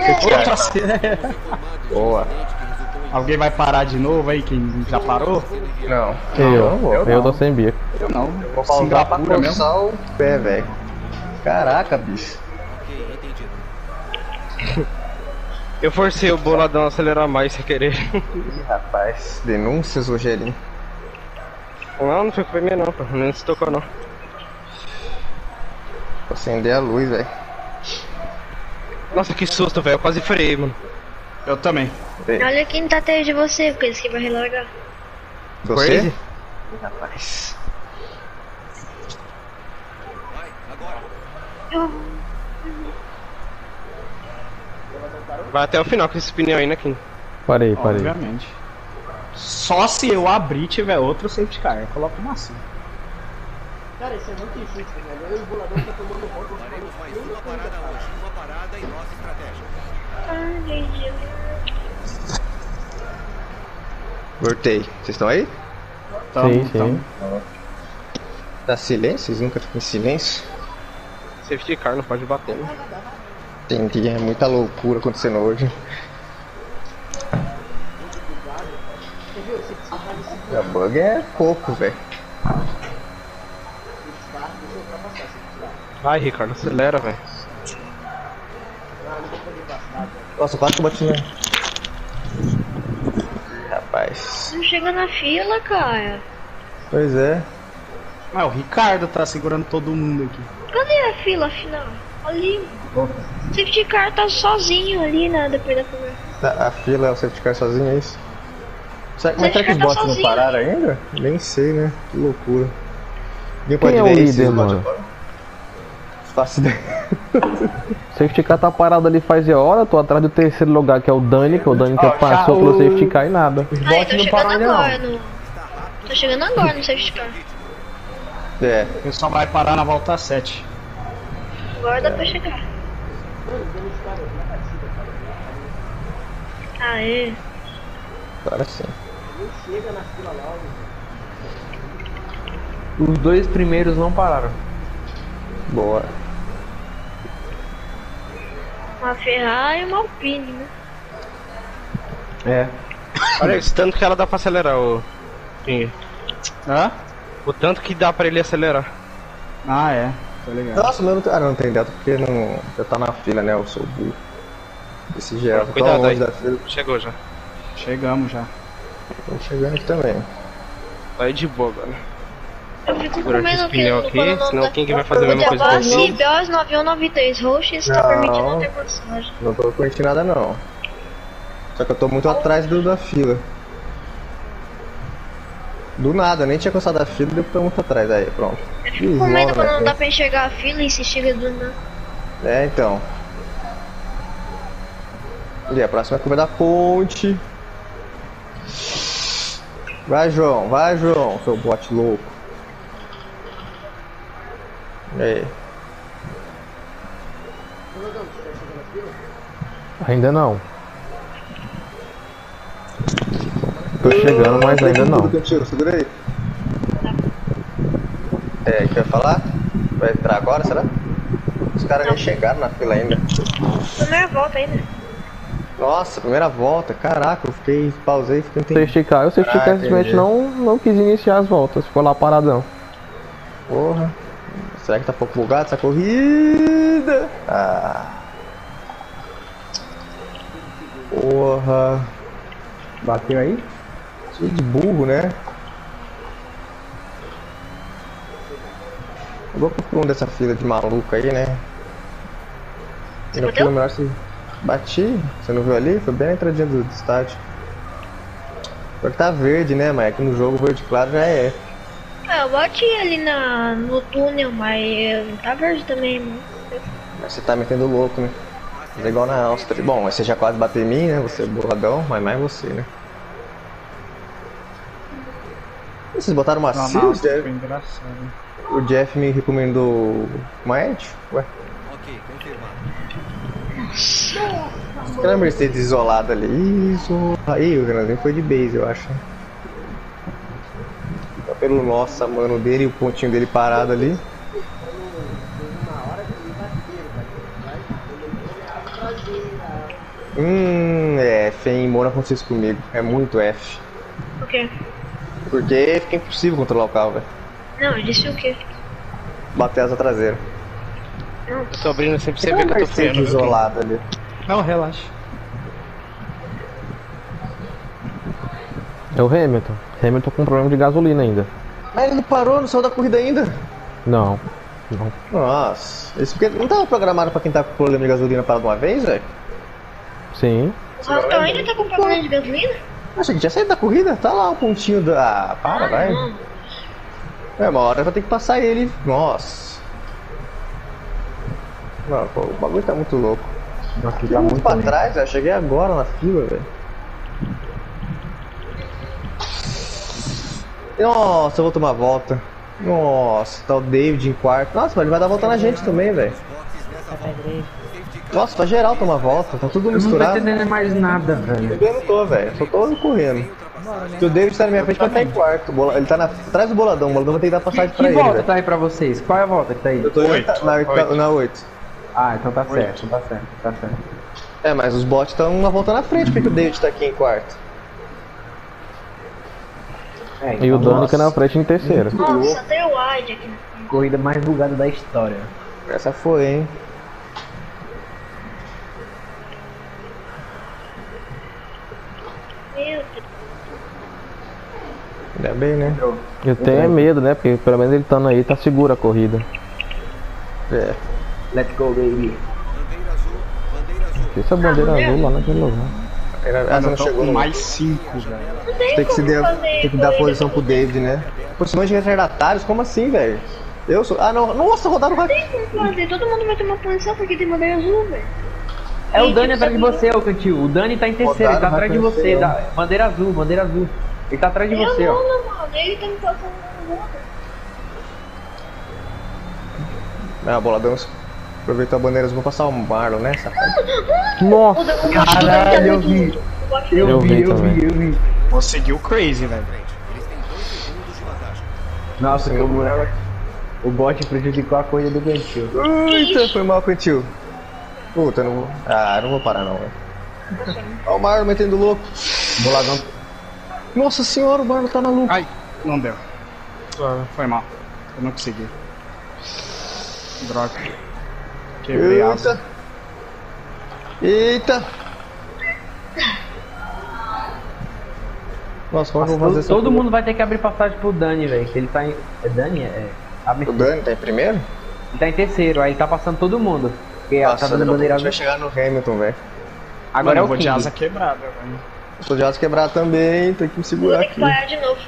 S3: Boa.
S6: Alguém vai parar de novo aí? Quem já parou?
S3: Não.
S4: Eu tô sem bico.
S6: Eu não.
S3: Vou pausar pra
S6: Singapura mesmo.
S3: coçar o pé, velho. Caraca, bicho.
S2: Eu forcei o boladão a acelerar mais sem querer.
S3: Ih, rapaz. Denúncias, Rogerinho.
S2: Não foi culpa minha não, pô. Não se tocou não.
S3: Vou acender a luz, velho.
S2: Nossa, que susto, velho. Eu quase freiei, mano.
S6: Eu também.
S5: Olha quem tá atrás de você, porque eles que vai relargar.
S3: Você?
S2: Crazy?
S3: Ih, rapaz.
S2: Vai até o final com esse pneu aí, né, Kim?
S4: Parei.
S6: Obviamente. Só se eu abrir e tiver outro safety car, eu coloco uma assim.
S8: Cara, isso é muito difícil, né? Agora o bolador tá tomando volta.
S5: Ai, gente.
S3: Voltei. Vocês estão aí?
S4: Sim.
S3: Tá silêncio? Vocês nunca ficam em silêncio?
S2: Safety car, não pode bater, né?
S3: Entendi, é muita loucura acontecendo hoje. A bug é pouco, velho.
S2: Vai, Ricardo, acelera, velho.
S3: Nossa, quase que eu bati, né? Rapaz.
S5: Não chega na fila, cara.
S3: Pois é.
S6: Ah, o Ricardo tá segurando todo mundo aqui.
S5: Cadê a fila afinal? Ali. O safety car tá sozinho ali, né? Depois da curva.
S3: A fila é o safety car sozinho, é isso? Mas
S5: Safety
S3: será que os
S5: car tá
S3: bots não
S5: sozinho.
S3: pararam ainda? Nem sei, né? Que loucura. Ninguém
S4: Quem é o
S3: ver
S4: líder,
S3: esses bots
S4: mano?
S3: agora? Faço ideia.
S4: Safety car tá parado ali faz hora, tô atrás do terceiro lugar que é o Dani, que é o Dani que passou pelo safety car e nada.
S3: Os
S5: Ai,
S3: bots
S5: tô
S3: não
S5: chegando
S3: param ainda
S5: agora
S3: não.
S5: no. Tô chegando agora no safety car.
S3: É.
S6: O pessoal vai parar na volta 7.
S5: Agora dá pra chegar. Aê.
S3: Agora sim.
S7: Os dois primeiros não pararam.
S3: Boa.
S5: Uma Ferrari e uma Alpine, né?
S3: É.
S2: Olha isso, tanto que ela dá pra acelerar, o... Kim.
S6: Hã?
S2: O tanto que dá pra ele acelerar.
S6: Ah, é. Tô ligado.
S3: Nossa, mas não tem... Ah, não tem data porque não... Já tá na fila, né? Eu sou burro. Esse geral. Tô
S2: Cuidado
S3: longe
S2: aí.
S3: da fila.
S2: Chegou já.
S6: Chegamos já.
S3: Tô chegando aqui também.
S2: Tá aí de boa agora.
S5: Eu fico com
S2: Segura
S5: medo
S2: esse
S5: que
S2: pneu
S5: quando
S2: aqui,
S5: não dá-
S2: senão quem que vai fazer a mesma coisa
S5: Agora,
S2: que
S5: se
S2: eu?
S5: BOS 9193 Roxo está
S3: Não.
S5: permitindo ultrapassagem.
S3: Não tô curtindo nada não. Só que eu tô muito atrás da fila. Do nada, eu nem tinha gostado da fila e depois tô muito atrás. Aí, pronto.
S5: Eu fico com medo
S3: Isola,
S5: quando não
S3: né?
S5: dá pra enxergar a fila e se chega do nada.
S3: É, então. E a próxima curva é da ponte. Vai, João, seu bote louco. E aí?
S4: Ainda não. Tô chegando, mas ainda não.
S3: Segura aí. É, quer falar? Vai entrar agora, será? Os caras nem chegaram na fila ainda.
S5: Primeira volta ainda.
S3: Nossa, primeira volta, caraca, eu pausei e fiquei
S4: O safety car simplesmente não quis iniciar as voltas, ficou lá paradão.
S3: Porra. Será que tá um pouco bugado essa corrida? Ah. Porra.
S7: Bateu aí?
S3: Cheio de burro, né? Eu vou pro fundo dessa fila de maluco aí, né?
S5: Você
S3: Na
S5: bateu?
S3: fila melhor se... Bati, você não viu ali? Foi bem na entradinha do estádio. Porque tá verde, né, mas aqui no jogo verde claro já é.
S5: Ah, eu bati ali no túnel, mas tá verde também, mano.
S3: Mas você tá metendo louco, né? Mas é igual na Áustria. Bom, você já quase bateu em mim, né? Você é boladão, mas mais você, né? Vocês botaram uma
S6: Nossa,
S3: Sirius,
S6: foi
S3: Jeff?
S6: engraçado.
S3: O Jeff me recomendou uma Edge? Ué?
S1: Ok, confirmado.
S3: Aquela Mercedes isolada ali. Isso. Aí o Renanzinho foi de base, eu acho. Só pelo nossa, mano, dele e o pontinho dele parado ali. F, hein? Mora aconteceu isso comigo. É muito F.
S5: Por quê?
S3: Porque fica impossível controlar o carro, velho.
S5: Não, eu disse o quê?
S3: Bater a asa traseira.
S2: Eu tô abrindo sempre você
S3: Tem
S2: vê
S3: uma
S2: que eu tô
S3: Mercedes
S2: freando.
S3: isolada ali.
S6: Não, relaxa.
S4: É o Hamilton. Hamilton com problema de gasolina ainda.
S3: Mas ele não parou, não saiu da corrida ainda.
S4: Não. Não.
S3: Nossa, isso porque não tava programado pra quem tá com problema de gasolina parar de uma vez, velho?
S4: Sim.
S5: O Rafael ainda tá com problema de gasolina?
S3: Acha que tinha saído da corrida? Tá lá o pontinho da. Ah, para, vai.
S5: Não.
S3: É, uma hora vai ter que passar ele. Nossa. Não, pô, o bagulho tá muito louco.
S7: Aqui
S3: Tá muito pra trás, velho. Cheguei agora na fila, velho. Nossa, eu vou tomar volta. Nossa, tá o David em quarto. Nossa, mas ele vai dar volta na gente também, velho. Nossa, pra geral tomar volta, tá tudo
S7: Eu não tô
S3: misturado.
S7: entendendo mais nada, velho.
S3: Eu não tô, velho. Só tô correndo. Se o David tá na minha frente, vai estar em quarto. Ele tá atrás do boladão. O boladão vai ter que dar passagem pra
S7: Que
S3: ele.
S7: volta
S3: velho.
S7: tá aí pra vocês? Qual é a volta que tá aí?
S3: Eu tô na 8.
S7: Ah, então tá certo, tá certo, tá certo.
S3: É, mas os bots estão uma volta na frente, porque o David tá aqui em quarto.
S7: É,
S4: E o
S7: então,
S4: Danica na frente em terceiro.
S5: Nossa, tem o wide aqui na frente.
S7: corrida mais bugada da história.
S3: Essa foi, hein?
S5: Meu Deus.
S3: Ainda bem, né?
S4: Eu tenho medo, né? Porque pelo menos ele estando aí tá segura a corrida.
S3: É.
S7: Let's go, baby.
S1: Bandeira azul, bandeira azul.
S4: Essa bandeira azul lá naquele lugar.
S3: Essa não
S6: Eu tô
S3: chegou
S6: com
S3: no...
S6: mais 5, velho.
S5: Não tem
S3: Tem que,
S5: como fazer
S3: tem que dar
S5: corrida
S3: posição
S5: com
S3: pro David, né? Posições de retardatários? Como assim, velho? Eu sou... Ah, não. Nossa, rodaram
S5: Não
S3: vai...
S5: tem como fazer, todo mundo vai ter uma posição porque tem bandeira azul, velho.
S7: É o
S5: Gente,
S7: Dani
S5: eu
S7: atrás de
S5: sabia.
S7: você, ô Cantil. O Dani tá em terceiro, ele tá
S3: Botaram,
S7: atrás de
S3: vai
S7: você.
S3: terceiro.
S7: Bandeira azul, bandeira azul. Ele tá atrás de você, ó.
S5: Mano, ele tá me passando na volta.
S3: Ah, boladão. Aproveitou a bandeira, vou passar o Marlon, né, safado?
S4: Nossa!
S7: Caralho, eu vi.
S4: Eu vi também.
S7: eu vi.
S6: Vou seguir o Crazy, velho.
S1: Eles têm 12 segundos de vantagem.
S7: Nossa, o bot prejudicou a corrida do Cantil.
S3: Eita, foi mal, Cantil. Puta, eu não vou... Ah, eu não vou parar não, velho. Olha o Marlon metendo louco.
S7: Boladão.
S3: Nossa senhora, o Marlon tá maluco.
S6: Ai, não deu. Foi mal. Eu não consegui. Droga. Quebrei a asa.
S3: Eita. Eita. Nossa, como é que eu vou fazer essa
S7: Todo
S3: curva?
S7: mundo vai ter que abrir passagem pro Dani, velho. Que ele tá em. É Dani? É.
S3: O Dani tá em primeiro?
S7: Ele tá em terceiro, aí ele tá passando todo mundo. Porque
S3: Nossa,
S7: tá dando bandeira azul.
S3: vai chegar no Hamilton, velho.
S7: Agora
S6: Mano,
S7: é
S6: eu
S7: o
S6: vou de
S7: King.
S6: asa quebrada, velho.
S3: Eu sou de asa quebrada também, tem que me
S5: Vou
S3: segurar
S5: ter que
S3: aqui.
S5: parar de novo.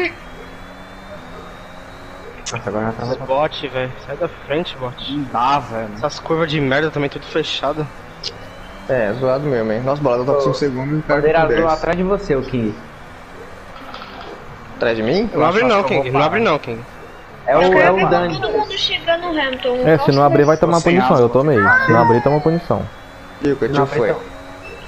S7: Nossa, agora já tava.
S2: Bot, velho. Sai da frente, bot.
S6: Não dá, velho.
S2: Essas curvas de merda também, tudo fechado.
S3: É, zoado mesmo, hein. Nossa, bolada tá com 5 segundos e o cara
S7: Bandeira
S3: tá com
S7: azul
S3: 10.
S7: atrás de você, o King.
S3: Atrás de mim?
S2: Não abre
S6: acho
S2: não,
S6: que eu vou
S2: King. Não
S6: parar.
S2: abre não, King.
S7: É
S5: Eu
S7: o
S5: quero ver
S7: Dani.
S5: todo mundo chegar no Hamilton.
S4: É, se não abrir vai tomar
S6: Tô sem
S4: punição,
S6: asa,
S4: eu tomei. Se não abrir, toma punição.
S3: E o Cantil
S7: Não,
S3: foi.
S7: então.
S5: Ah,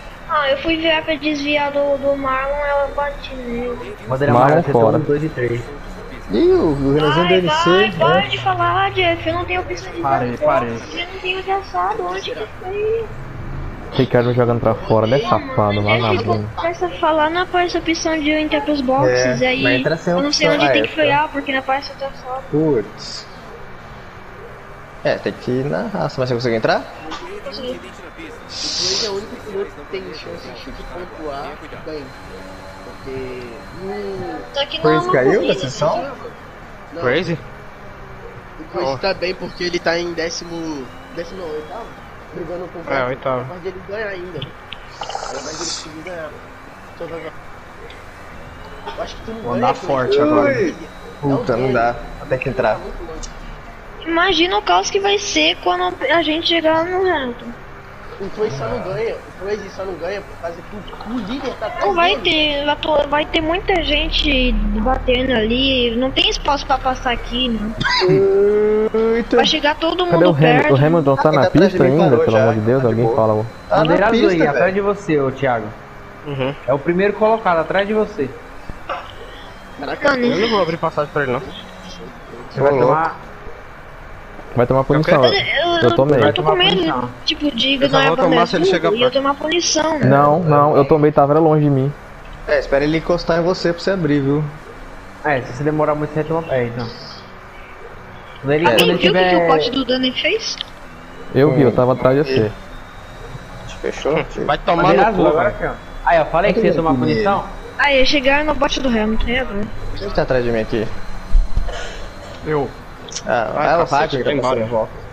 S5: Não, eu fui ver pra desviar do Marlon, ela bate nele.
S7: Bandeira
S4: Marlon
S7: amarela,
S4: fora.
S7: 2 e 3.
S3: Ih, o Renanzinho do
S5: Vai,
S3: NC.
S5: para de falar, Jeff, eu não tenho opção de
S6: Parei,
S5: dar
S6: parei.
S5: boxe, eu não tenho traçado, onde que foi?
S4: Ricardo me jogando pra fora, né, safado, lá na
S5: Ele
S4: bunda.
S5: começa a falar, não aparece a opção de eu entrar pros boxes,
S3: É,
S5: aí
S3: mas entra sem
S5: eu não sei
S3: opção.
S5: onde
S3: Ah,
S5: tem
S3: é,
S5: que frear, porque não aparece o traçado.
S3: Putz. É, tem que ir na raça, mas você consegue entrar?
S1: Limite na pista.
S8: O Crazy é o único piloto que tem chance de pontuar bem. Porque
S5: Só que não é
S3: Crazy
S5: uma
S3: caiu
S5: corrida,
S3: da sessão?
S8: não,
S2: Crazy?
S8: o Crazy tá bem porque ele tá em 18º, brigando com o
S2: É, oitavo.
S8: capaz dele ganhar ainda. Capaz dele conseguir ganhar. Todas as- Eu acho que tu não
S6: Vou
S8: ganha,
S6: andar
S8: Crazy.
S6: forte agora.
S3: Puta, não dá. Tem que entrar.
S5: Imagina o caos que vai ser quando a gente chegar no Hamilton.
S8: O Crazy só não ganha, o Crazy só não ganha por causa que o líder tá atrás
S5: Não vai
S8: dele.
S5: ter, vai ter muita gente batendo ali, não tem espaço pra passar aqui, né? Vai chegar todo
S4: Cadê
S5: mundo
S4: o
S5: perto.
S4: Hamilton? O Hamilton tá
S3: Ah,
S4: na
S3: tá atrás de
S4: pista
S3: mim,
S4: ainda,
S3: parou
S4: pelo
S3: já.
S4: amor de Deus,
S3: Tá de
S4: alguém
S3: boa.
S4: fala. Ô.
S3: Tá na
S7: Bandeira azul
S3: pista,
S7: aí,
S3: velho.
S7: atrás de você, ô Thiago.
S2: Uhum.
S7: É o primeiro colocado, atrás de você.
S5: Mano,
S2: Eu não vou abrir passagem pra ele, não.
S7: Você vai tomar.
S4: Vai tomar punição. Eu tomei.
S5: Eu tô com
S7: tomar
S5: medo,
S7: punição.
S5: tipo, de
S2: Eu só
S5: ganhar
S2: vou tomar se ele chegar
S5: e eu
S2: perto.
S5: tomar punição, né?
S4: Não, eu tomei, tava longe de mim.
S3: É, espera ele encostar em você pra você abrir, viu?
S7: É, se você demorar muito, você vai tomar. É, então. Quando ele,
S5: Alguém
S7: quando ele
S5: viu o que, que o
S7: tiver.
S5: pote do Dani fez?
S4: Eu vi, eu tava atrás de você.
S3: Fechou?
S2: Vai tomar
S7: Bandeira
S2: no
S7: azul
S2: cu,
S7: agora
S2: velho.
S7: aqui, ó. Aí, eu falei que você ia tomar punição.
S5: Aí, chegaram no bote do Hamilton, e agora?
S3: Quem tá atrás de mim aqui?
S6: Eu.
S3: Ah,
S2: Vai,
S3: vai o
S2: cacete,
S3: hacker que
S2: vai
S3: tá passando
S2: embora.
S3: em volta.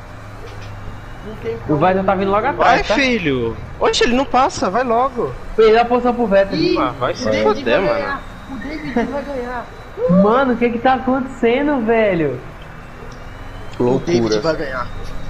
S7: O Vettel tá vindo logo
S2: Vai,
S7: atrás, tá?
S2: filho. Oxe, ele não passa, vai logo.
S7: Perdeu a posição pro Vettel.
S2: Ah, vai se
S8: David
S2: foder,
S8: vai
S2: mano.
S8: ganhar. O David vai ganhar.
S7: Mano, o que tá acontecendo, velho?
S8: O David
S3: Loucura.
S8: vai ganhar.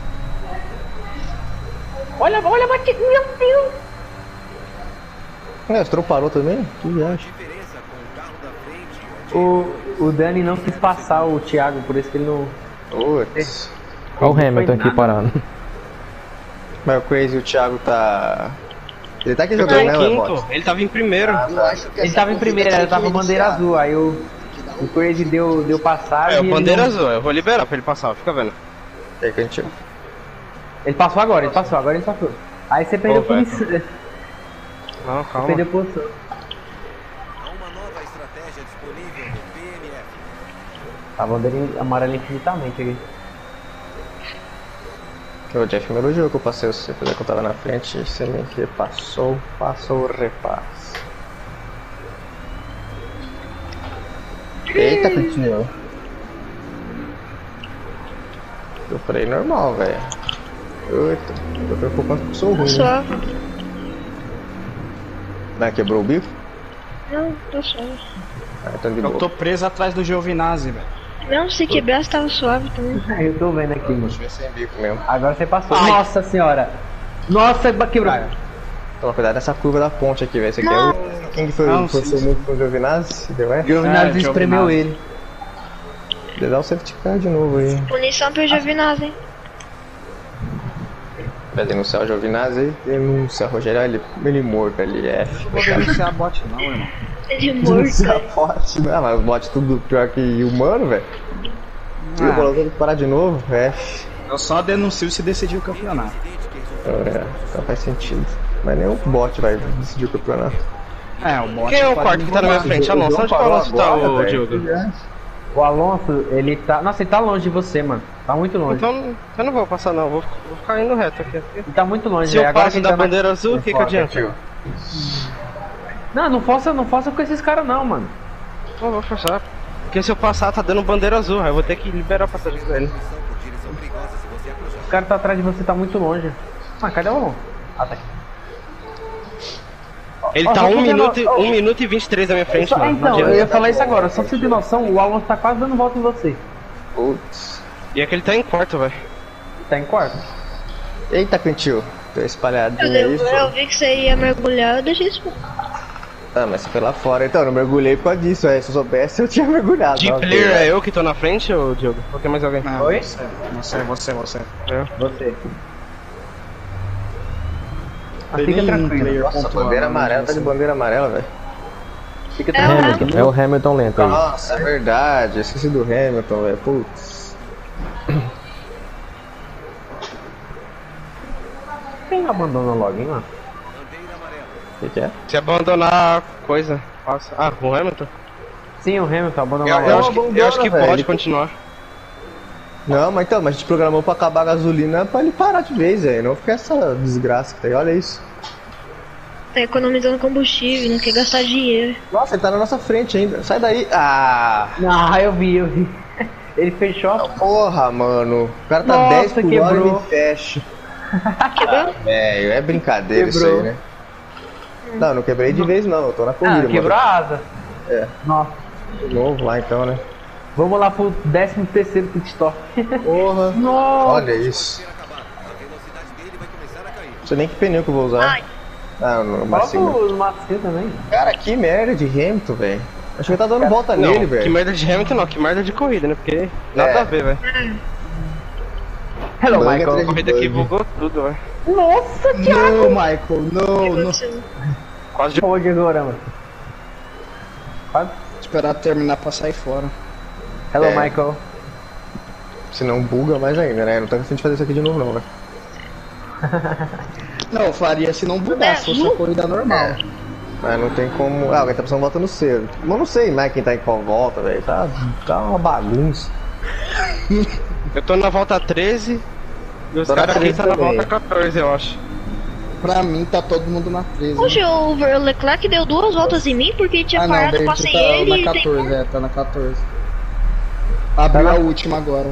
S7: Olha, bate. Meu Deus!
S3: É, o Stroll parou também? Que viagem.
S1: Diferença com o carro da frente.
S7: O Dani não quis passar o Thiago, por isso que ele não.
S3: Putz.
S4: Olha o Hamilton aqui parado.
S3: Mas o Crazy e o Thiago tá. Ele tá aqui
S2: Eu tô
S3: jogando,
S2: em
S3: né,
S2: quinto,
S3: Webot?
S2: ele tava em primeiro.
S8: Eu acho que
S7: Ele
S8: essa
S7: tava em
S8: corrida
S7: primeiro,
S8: tem
S7: ele
S8: que
S7: tava bandeira
S8: iniciar.
S7: azul, aí o Crazy deu passagem.
S2: É, o
S7: e ele
S2: bandeira
S7: não-
S2: azul, eu vou liberar pra ele passar, fica vendo.
S3: É, cantinho.
S7: Ele passou agora, agora ele passou. Aí você perdeu
S2: Ô, velho.
S7: posição.
S2: Não, calma.
S7: Perdeu posição.
S1: Há uma nova estratégia disponível no PMF.
S7: A bandeira amarela infinitamente aqui.
S3: O Jeff me elogiou que eu passei você, apesar que eu tava na frente, você me que passou o repasse. Eita, Pitinho. Eu falei normal, velho. Eita, tô preocupado que eu sou ruim. Né?
S5: Suave.
S3: Ah, quebrou o bico?
S5: Não, tô suave.
S3: Ah, então de
S6: Eu
S3: boa.
S6: tô preso atrás do Giovinazzi, velho.
S5: Não, se quebrasse tava suave também.
S7: Eu tô vendo aqui, mano.
S3: Deixa eu ver sem bico mesmo.
S7: Agora você passou.
S6: Ai.
S7: Nossa senhora! Nossa, quebrou!
S3: Toma cuidado nessa curva da ponte aqui, velho. Esse aqui é o. Quem que foi
S6: Não,
S3: o forçou muito com o Giovinazzi? Deu é?
S7: Giovinazzi espremeu
S6: Giovinazzi.
S7: ele.
S3: Deve dar o safety car de novo aí.
S5: Punição pro Giovinazzi, hein?
S3: Vai denunciar o Giovinazzi aí. Denuncia, Rogério, ele morto ali, F.
S6: Não vou denunciar bot não, irmão.
S5: Ele morto.
S3: Denunciar bot, né? Mas o bot tudo pior que humano, velho. E o Bolão tem que parar de novo, F.
S6: Eu só denuncio se decidir o campeonato.
S3: É, então faz sentido. Mas nem o bot vai decidir o campeonato.
S6: É, o bot
S2: Quem é o
S6: pode
S2: quarto que tá na minha
S6: informar.
S2: frente? Alonso, onde que o Alonso tá, ô
S3: velho.
S2: Diogo?
S7: O Alonso, ele tá. Nossa, ele tá longe de você, mano. Tá muito longe.
S2: Então eu não vou passar não, vou ficar indo reto aqui.
S7: Ele tá muito longe,
S2: Se eu
S7: velho. Agora
S2: passo
S7: que ele
S2: da
S7: tá na-
S2: bandeira azul, o que que adianta?
S7: Não força com esses caras não, mano.
S2: Não vou forçar. Porque se eu passar tá dando bandeira azul, aí eu vou ter que liberar a passagem dele.
S1: Posição por direção perigosa se você acruzar.
S7: O cara tá atrás de você, tá muito longe. Ah, cadê o Alonso? Ah, tá aqui.
S2: Ele
S7: Ó,
S2: tá
S7: só pra
S2: 1
S7: ter
S2: minuto,
S7: no-
S2: 1 minuto e 23 da minha frente, mano. Não
S7: Então,
S2: adianta.
S7: eu ia falar isso agora. Só pra você ter noção, o Alonso tá quase dando volta em você.
S3: Putz.
S2: E é que ele tá em quarto, velho.
S7: Tá em quarto.
S3: Eita, cantil. Tô espalhadinho
S5: Eu,
S3: aí,
S5: eu vi que você ia mergulhar, eu deixei isso.
S3: Ah, mas você foi lá fora. Então, eu não mergulhei por causa disso. Se eu soubesse, eu tinha mergulhado.
S2: De
S3: Ó,
S2: player
S3: ok,
S2: é eu que tô na frente, ou Diogo? Ou tem mais alguém?
S6: Não,
S7: Oi?
S6: Você.
S7: Você. fica tranquilo.
S3: Nossa, bandeira amarela, tá de bandeira amarela, velho.
S7: Fica
S4: É o Hamilton lento aí.
S3: Nossa, é verdade, eu esqueci do Hamilton, velho. Putz.
S7: Quem abandona logo, hein, mano?
S3: O que é?
S2: Se abandonar a coisa, passa. Ah, o Hamilton?
S7: Sim, o Hamilton abandonou.
S2: Eu acho que
S3: velho.
S2: pode continuar.
S3: Não, mas então, mas a gente programou pra acabar a gasolina pra ele parar de vez, velho. Não fica essa desgraça que tem, olha isso.
S5: Tá economizando combustível, não quer gastar dinheiro.
S3: Nossa, ele tá na nossa frente ainda. Sai daí. Ah!
S7: Ah, eu vi. Ele fechou a...
S3: Porra, mano. O cara tá
S7: Nossa,
S3: 10 por hora e
S7: quebrou.
S3: me fecha.
S5: Quebrou?
S3: Velho, é brincadeira isso aí, né? Não, não quebrei de vez não, eu tô na corrida, mano.
S7: Quebrou a asa.
S3: É.
S7: Nossa.
S3: De novo lá então, né?
S7: Vamos lá pro 13º pit stop.
S3: Porra.
S7: Nossa.
S3: Olha isso. Não sei nem que pneu que eu vou usar.
S5: Ai.
S3: Ah, no
S7: Coloca
S3: Macinho.
S7: o Macinho também.
S3: Cara, que merda de Hamilton, velho. Acho que ele tá dando volta
S2: Não,
S3: nele,
S2: que
S3: velho.
S2: merda de Hamilton não, que merda de corrida, né? Porque nada a ver, velho.
S7: Hello,
S3: Bug
S7: Michael.
S3: atrás
S2: A
S3: de
S2: corrida aqui
S3: bug.
S2: bugou tudo, velho.
S7: Nossa,
S6: Não, Michael, não.
S2: Quase de...
S7: Pode agora, mano.
S6: Esperar terminar pra sair fora.
S7: Hello,
S3: É.
S7: Michael.
S3: Se não buga mais ainda, né? Não tô afim de fazer isso aqui de novo não, velho.
S6: Não, eu faria se não bugar, se fosse a corrida normal.
S3: Mas não tem como... Ah, alguém tá precisando volta no cedo. Mas eu não sei mais quem tá em qual volta, velho. Tá uma bagunça.
S2: Eu tô na volta 13 e os
S3: Tô na
S2: caras aqui
S3: 13
S2: tá na
S3: também.
S2: volta 14, eu acho.
S6: Pra mim tá todo mundo na 13.
S5: Hoje o Leclerc deu 2 voltas em mim porque tinha
S6: Ah não,
S5: parado,
S6: David
S5: passei
S6: tá
S5: ele
S6: na
S5: e
S6: 14, tá na 14. Abriu a última agora.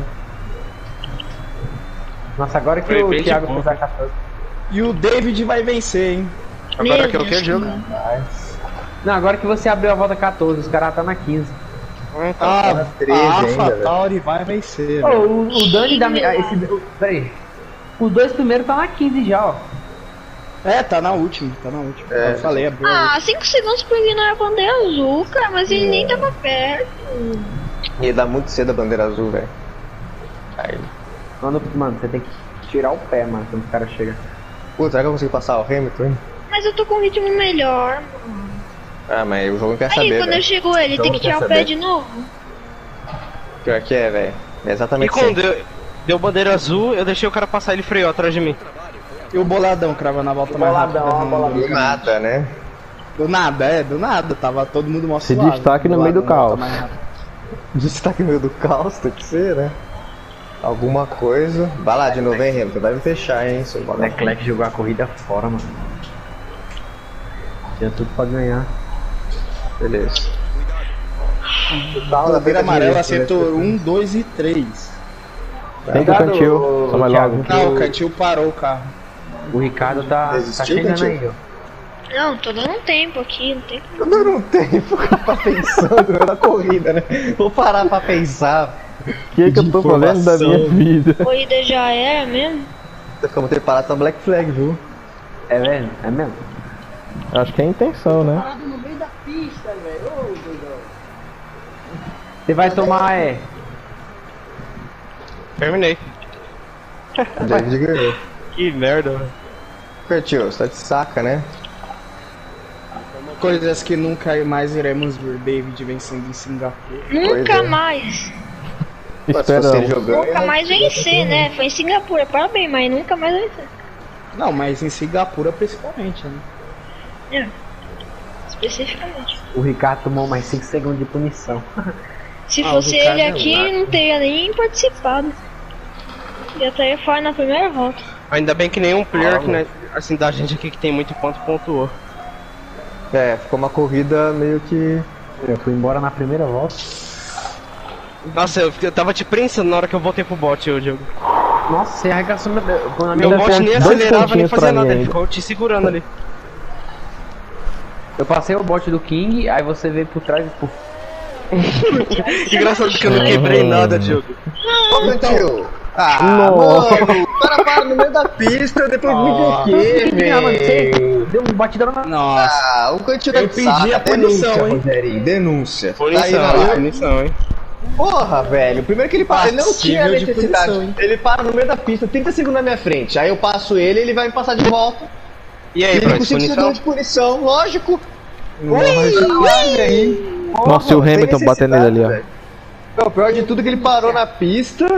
S7: Nossa, agora que
S2: Foi
S7: o
S2: bem de
S7: Thiago
S2: boa.
S7: fez a 14.
S6: E o David vai vencer, hein?
S2: Agora
S5: Meu
S2: que é o que
S5: Deus,
S2: jogo?
S7: Não, agora que você abriu a volta 14, os caras tá na 15.
S6: Ah,
S3: 13
S6: a
S3: ainda,
S6: AlphaTauri vai vencer,
S7: Ô,
S6: velho.
S7: o Dani da... Peraí. Os dois primeiros tá na 15 já, ó.
S6: É, tá na última.
S3: É.
S6: Eu falei, abriu a última.
S5: Ah, 5 segundos pra ignorar a bandeira azul, cara, mas ele nem tava perto.
S3: E dá muito cedo a bandeira azul, velho. Aí.
S7: Mano, você tem que tirar o pé, mano, quando o cara chega.
S3: Pô, será que eu consigo passar o Hamilton, hein?
S5: Mas eu tô com um ritmo melhor.
S3: Ah, mas o jogo não quer
S5: Aí
S3: saber,
S5: quando
S3: velho.
S5: chegou ele, tem que tirar o pé de novo.
S3: Pior que é, velho. É
S2: E
S3: exatamente
S2: quando
S3: assim.
S2: deu bandeira azul, eu deixei o cara passar, ele freou atrás de mim.
S6: E o boladão cravando a volta mais rápida.
S3: Do nada, né?
S6: Do nada. Tava todo mundo mó
S4: Se
S6: suave.
S4: destaque no meio do
S6: Boladão, volta
S4: caos.
S6: mais rápida.
S3: Destaque no meio do caos, tem que ser, né? Alguma coisa. Vai lá de novo, hein, Hamilton? Vai me fechar, hein, seu
S7: O
S3: bola.
S7: Leclerc jogou a corrida fora, mano. Tinha tudo pra ganhar.
S3: Beleza.
S6: Bandeira amarela acertou
S3: né?
S6: 1, 2 e 3.
S4: Tem que o cantil, só mais
S7: Thiago,
S4: logo.
S6: Não, o Cantil parou o carro.
S7: O Ricardo tá
S3: Desistiu,
S7: chegando
S3: Cantil?
S7: aí, ó.
S5: Não, tô dando um tempo aqui, não tem
S3: Eu não tempo pra pensando na corrida, né? Vou parar pra pensar.
S4: O que eu tô fazendo da minha vida?
S5: corrida já era mesmo.
S3: Ficamos ter parado na Black Flag, viu?
S7: É mesmo? É mesmo?
S4: Acho que é a intenção, né?
S7: Você vai tomar,
S2: Terminei.
S3: David ganhou.
S2: Que merda, velho.
S3: Curtiu, você tá de saca, né?
S6: Coisas que nunca mais iremos ver David vencendo em Singapura.
S5: Nunca
S3: é.
S5: mais.
S3: Mas se
S4: Espera.
S3: fosse ele jogando.
S5: Nunca mais vencer, né? Foi em Singapura, parabéns, mas nunca mais vencer.
S6: Não, mas em Singapura principalmente, né?
S5: É. Especificamente.
S7: o Ricardo tomou mais 5 segundos de punição.
S5: Se
S6: Ah,
S5: fosse
S6: o Ricardo
S5: ele
S6: é
S5: aqui,
S6: louco.
S5: não teria nem participado. Já estaria fora na primeira volta.
S2: Ainda bem que nenhum player que, né, assim, da gente aqui que tem muito ponto pontuou.
S3: É, ficou uma corrida meio que.
S7: Eu fui embora na primeira volta.
S2: Nossa, eu tava te prensando na hora que eu voltei pro bot, ô Diogo.
S7: Nossa, você arregaçou meu... Quando a
S2: Meu
S7: minha...
S2: bot nem
S4: dois
S2: acelerava, nem
S4: pontinhos
S2: fazia
S4: pra
S2: nada,
S4: mim
S2: ele
S4: ainda.
S2: ficou te segurando ali.
S7: Eu passei o bot do King, aí você veio por trás e puf.
S2: Que engraçado que eu não quebrei nada, Diogo.
S3: Ô, Cantil! Ah,
S4: Nossa.
S3: mano! O cara para no meio da pista, depois me quê,
S7: Ah, mano, você
S3: velho?
S7: deu um batidão na...
S6: Nossa.
S3: Ah, o Cantil tá
S6: Eu
S3: de
S6: pedi
S3: saca.
S6: a punição,
S3: Denúncia,
S6: hein?
S3: Rogerinho, denúncia. Tá aí
S2: Punição,
S3: na live.
S2: punição, hein.
S3: Porra, velho. Primeiro que ele para, ele não tinha
S6: Passível de
S3: necessidade.
S6: punição, hein?
S3: Ele para no meio da pista, 30 segundos na minha frente. Aí eu passo ele, ele vai me passar de volta.
S2: E aí,
S6: Ele
S2: Frank,
S6: conseguiu
S2: punição?
S6: de punição, lógico.
S4: Nossa, e o Hamilton batendo nele ali, ó.
S6: velho. Não, o pior de tudo é que ele parou na pista.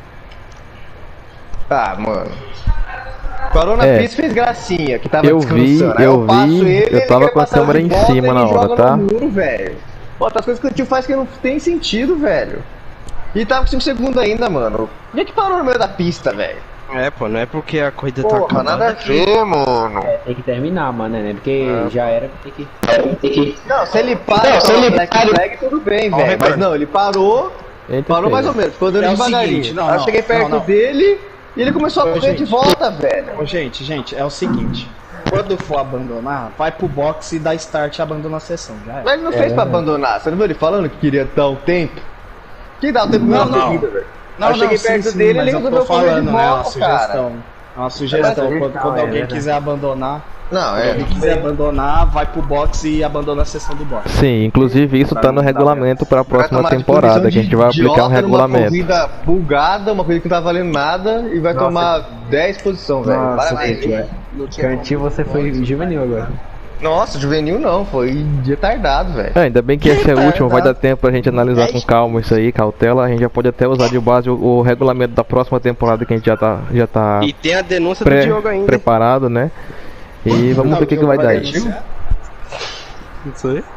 S6: Ah, mano. Parou na pista e fez gracinha, que tava
S4: Eu
S6: descansando.
S4: vi,
S6: Aí
S4: eu
S6: passo
S4: vi,
S6: ele,
S4: eu
S6: ele
S4: tava
S6: quer
S4: com a
S6: passar
S4: câmera
S6: de
S4: em
S6: volta,
S4: cima
S6: ele
S4: na hora,
S6: joga
S4: tá?
S6: no muro, velho. Outras coisas que o tio faz que não tem sentido, velho. E tava com 5 segundos ainda, mano. Por que parou no meio da pista, velho?
S2: É, pô, não é porque a corrida tá
S6: Porra,
S2: acabando.
S6: nada a ver, mano.
S7: Tem que terminar, mano, né? Porque já era, tem que...
S6: Não, se ele para, Black Flag, tudo bem, velho. Mas não, ele parou,
S4: Eita,
S6: parou mais ou menos, ficou andando
S8: É o
S6: devagarinho.
S8: seguinte, não,
S6: Aí eu
S8: não,
S6: cheguei perto
S8: não.
S6: dele e ele começou a
S8: Ô,
S6: correr de
S8: gente.
S6: volta, velho.
S8: Ô, gente, é o seguinte. Quando for abandonar, vai pro box e dá start e abandona a sessão, já é.
S6: Mas ele não fez pra abandonar, você não viu ele falando que queria dar um tempo? Quem dá o tempo
S8: Não,
S6: na
S8: não.
S6: corrida, velho?
S8: Não,
S6: Aí eu cheguei perto dele e
S8: mas
S6: ele
S8: eu tô
S6: resolveu correr de
S8: falando, né? É uma
S6: volta, cara.
S8: sugestão. É uma sugestão.
S7: Mas
S8: Quando
S7: é
S8: alguém
S7: verdade.
S8: quiser abandonar,
S6: Não,
S8: quando alguém quiser abandonar, vai pro box e abandona a sessão do box.
S4: Sim, inclusive isso tá no regulamento para a próxima
S6: Vai tomar
S4: temporada,
S6: punição
S4: que a gente vai
S6: de
S4: aplicar um
S6: idiota numa
S4: regulamento.
S6: corrida bugada, uma coisa que não tá valendo nada e vai tomar 10 posições, velho.
S7: Nossa,
S6: Parabéns,
S7: Cantinho,
S6: velho.
S7: Cantinho, você foi juvenil agora.
S6: Nossa, juvenil não, foi retardado, velho.
S4: Ainda bem que esse é o último, vai dar tempo pra gente analisar com calma isso aí, cautela. A gente já pode até usar de base o regulamento da próxima temporada que a gente já tá
S2: E tem a denúncia do Diogo ainda.
S4: preparado, né? E vamos ver o que vai dar aí.
S2: Isso aí.